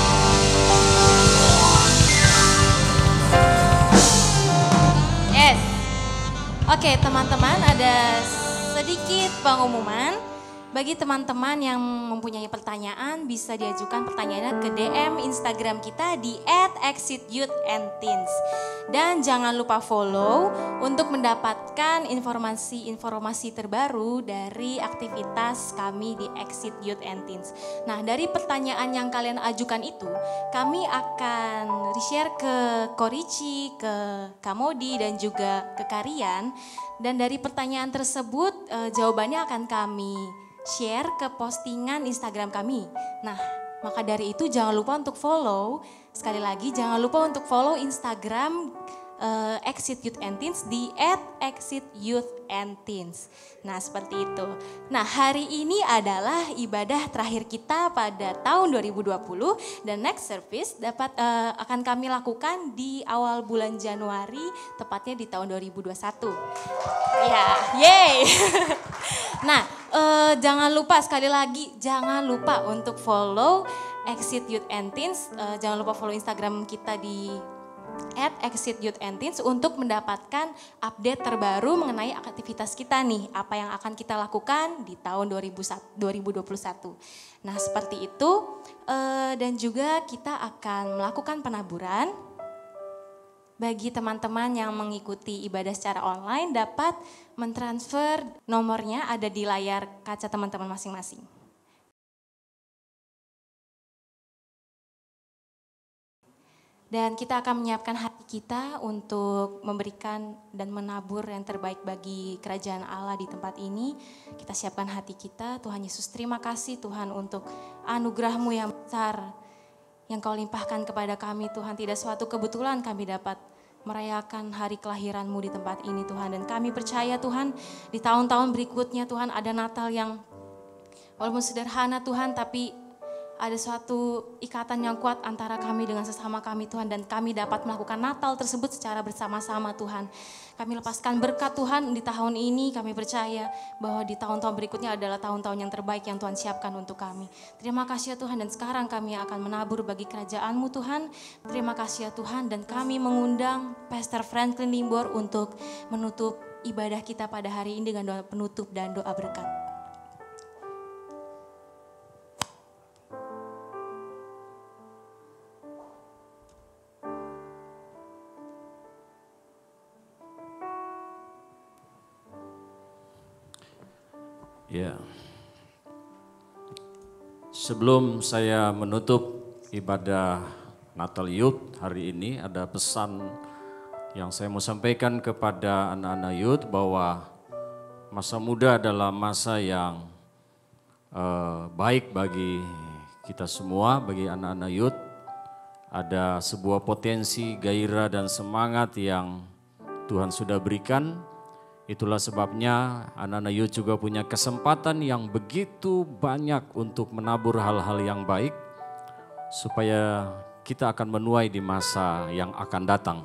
Yes. Oke, teman-teman, ada sedikit pengumuman. Bagi teman-teman yang mempunyai pertanyaan, bisa diajukan pertanyaannya ke DM Instagram kita di @exityouthandteens. Dan jangan lupa follow untuk mendapatkan informasi-informasi terbaru dari aktivitas kami di Exit Youth and Teens. Nah, dari pertanyaan yang kalian ajukan itu, kami akan share ke Korici, ke Kamodi, dan juga ke Karian. Dan dari pertanyaan tersebut, jawabannya akan kami share ke postingan Instagram kami. Nah, maka dari itu jangan lupa untuk follow. Sekali lagi jangan lupa untuk follow Instagram Exit Youth and Teens di @exityouthandteens. Nah, seperti itu. Nah, hari ini adalah ibadah terakhir kita pada tahun 2020 dan next service akan kami lakukan di awal bulan Januari, tepatnya di tahun 2021. Ya, yeay. Nah, jangan lupa sekali lagi, jangan lupa untuk follow Exit Youth and Teens. Jangan lupa follow Instagram kita di @exityouthandteens untuk mendapatkan update terbaru mengenai aktivitas kita nih. Apa yang akan kita lakukan di tahun 2021. Nah, seperti itu. Dan juga kita akan melakukan penaburan. Bagi teman-teman yang mengikuti ibadah secara online dapat mentransfer nomornya ada di layar kaca teman-teman masing-masing. Dan kita akan menyiapkan hati kita untuk memberikan dan menabur yang terbaik bagi kerajaan Allah di tempat ini. Kita siapkan hati kita. Tuhan Yesus, terima kasih Tuhan untuk anugerah-Mu yang besar yang Kau limpahkan kepada kami Tuhan. Tidak suatu kebetulan kami dapat merayakan hari kelahiran-Mu di tempat ini Tuhan. Dan kami percaya Tuhan di tahun-tahun berikutnya Tuhan ada Natal yang walaupun sederhana Tuhan, tapi ada suatu ikatan yang kuat antara kami dengan sesama kami Tuhan. Dan kami dapat melakukan Natal tersebut secara bersama-sama Tuhan. Kami lepaskan berkat Tuhan di tahun ini. Kami percaya bahwa di tahun-tahun berikutnya adalah tahun-tahun yang terbaik yang Tuhan siapkan untuk kami. Terima kasih ya Tuhan, dan sekarang kami akan menabur bagi kerajaan-Mu Tuhan. Terima kasih ya Tuhan, dan kami mengundang Pastor Franklin Limbor untuk menutup ibadah kita pada hari ini dengan doa penutup dan doa berkat. Ya, sebelum saya menutup ibadah Natal Youth hari ini, ada pesan yang saya mau sampaikan kepada anak-anak youth bahwa masa muda adalah masa yang baik bagi kita semua, bagi anak-anak youth. Ada sebuah potensi, gairah dan semangat yang Tuhan sudah berikan. Itulah sebabnya anak-anak youth juga punya kesempatan yang begitu banyak untuk menabur hal-hal yang baik supaya kita akan menuai di masa yang akan datang.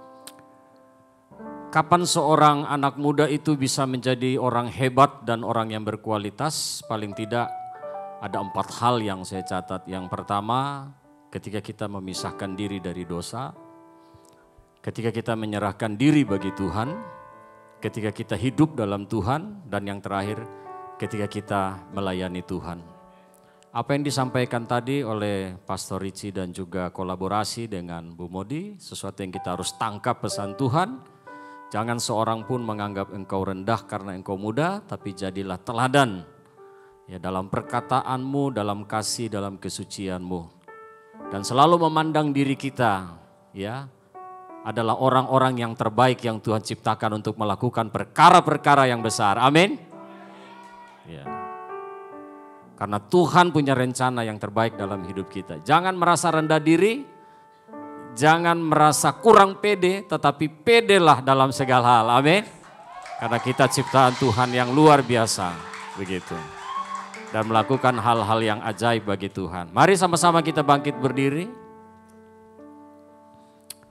Kapan seorang anak muda itu bisa menjadi orang hebat dan orang yang berkualitas? Paling tidak ada 4 hal yang saya catat. Yang pertama, ketika kita memisahkan diri dari dosa, ketika kita menyerahkan diri bagi Tuhan, ketika kita hidup dalam Tuhan, dan yang terakhir ketika kita melayani Tuhan. Apa yang disampaikan tadi oleh Pastor Richie dan juga kolaborasi dengan Bu Modi, sesuatu yang kita harus tangkap pesan Tuhan. Jangan seorang pun menganggap engkau rendah karena engkau muda, tapi jadilah teladan ya dalam perkataanmu, dalam kasih, dalam kesucianmu. Dan selalu memandang diri kita ya adalah orang-orang yang terbaik yang Tuhan ciptakan untuk melakukan perkara-perkara yang besar. Amin. Ya. Karena Tuhan punya rencana yang terbaik dalam hidup kita. Jangan merasa rendah diri, jangan merasa kurang pede, tetapi pedelah dalam segala hal. Amin. Karena kita ciptaan Tuhan yang luar biasa. Begitu. Dan melakukan hal-hal yang ajaib bagi Tuhan. Mari sama-sama kita bangkit berdiri.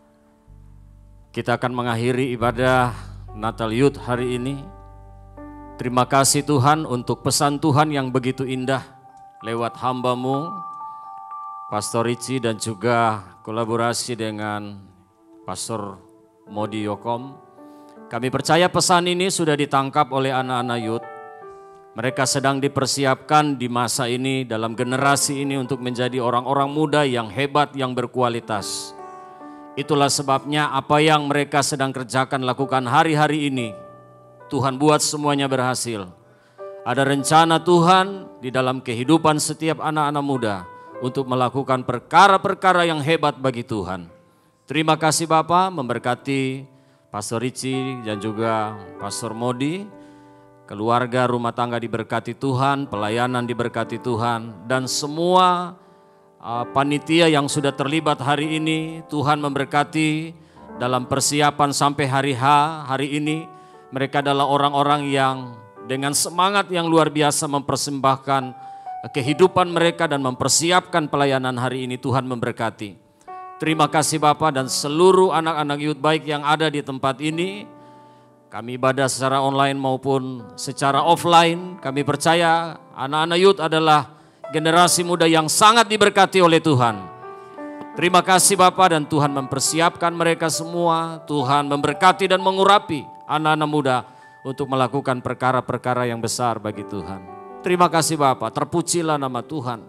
Kita akan mengakhiri ibadah Natal Youth hari ini. Terima kasih Tuhan untuk pesan Tuhan yang begitu indah lewat hamba-Mu, Pastor Richie, dan juga kolaborasi dengan Pastor Modi Yokom. Kami percaya pesan ini sudah ditangkap oleh anak-anak youth. Mereka sedang dipersiapkan di masa ini, dalam generasi ini untuk menjadi orang-orang muda yang hebat, yang berkualitas. Itulah sebabnya apa yang mereka sedang kerjakan, lakukan hari-hari ini, Tuhan buat semuanya berhasil. Ada rencana Tuhan di dalam kehidupan setiap anak-anak muda untuk melakukan perkara-perkara yang hebat bagi Tuhan. Terima kasih Bapak, memberkati Pastor Richie dan juga Pastor Modi. Keluarga, rumah tangga diberkati Tuhan, pelayanan diberkati Tuhan, dan semua panitia yang sudah terlibat hari ini, Tuhan memberkati dalam persiapan sampai hari H, hari ini. Mereka adalah orang-orang yang dengan semangat yang luar biasa mempersembahkan kehidupan mereka dan mempersiapkan pelayanan hari ini. Tuhan memberkati. Terima kasih Bapak dan seluruh anak-anak youth baik yang ada di tempat ini. Kami ibadah secara online maupun secara offline. Kami percaya anak-anak youth adalah generasi muda yang sangat diberkati oleh Tuhan. Terima kasih Bapak, dan Tuhan mempersiapkan mereka semua. Tuhan memberkati dan mengurapi anak-anak muda untuk melakukan perkara-perkara yang besar bagi Tuhan. Terima kasih Bapak, terpujilah nama Tuhan.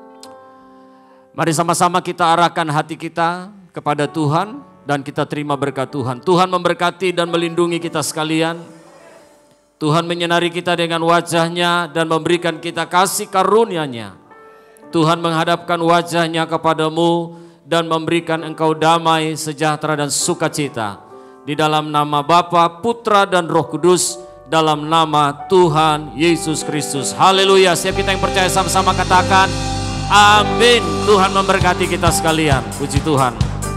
Mari sama-sama kita arahkan hati kita kepada Tuhan dan kita terima berkat Tuhan. Tuhan memberkati dan melindungi kita sekalian. Tuhan menyinari kita dengan wajah-Nya dan memberikan kita kasih karunia-Nya. Tuhan menghadapkan wajah-Nya kepadamu dan memberikan engkau damai, sejahtera dan sukacita. Di dalam nama Bapa, Putra dan Roh Kudus, dalam nama Tuhan Yesus Kristus. Haleluya. Setiap kita yang percaya sama-sama katakan amin. Tuhan memberkati kita sekalian. Puji Tuhan.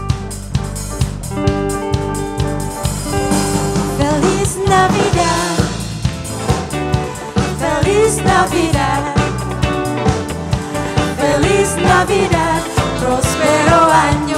Feliz Navidad, Feliz Navidad, Feliz Navidad, Prospero año.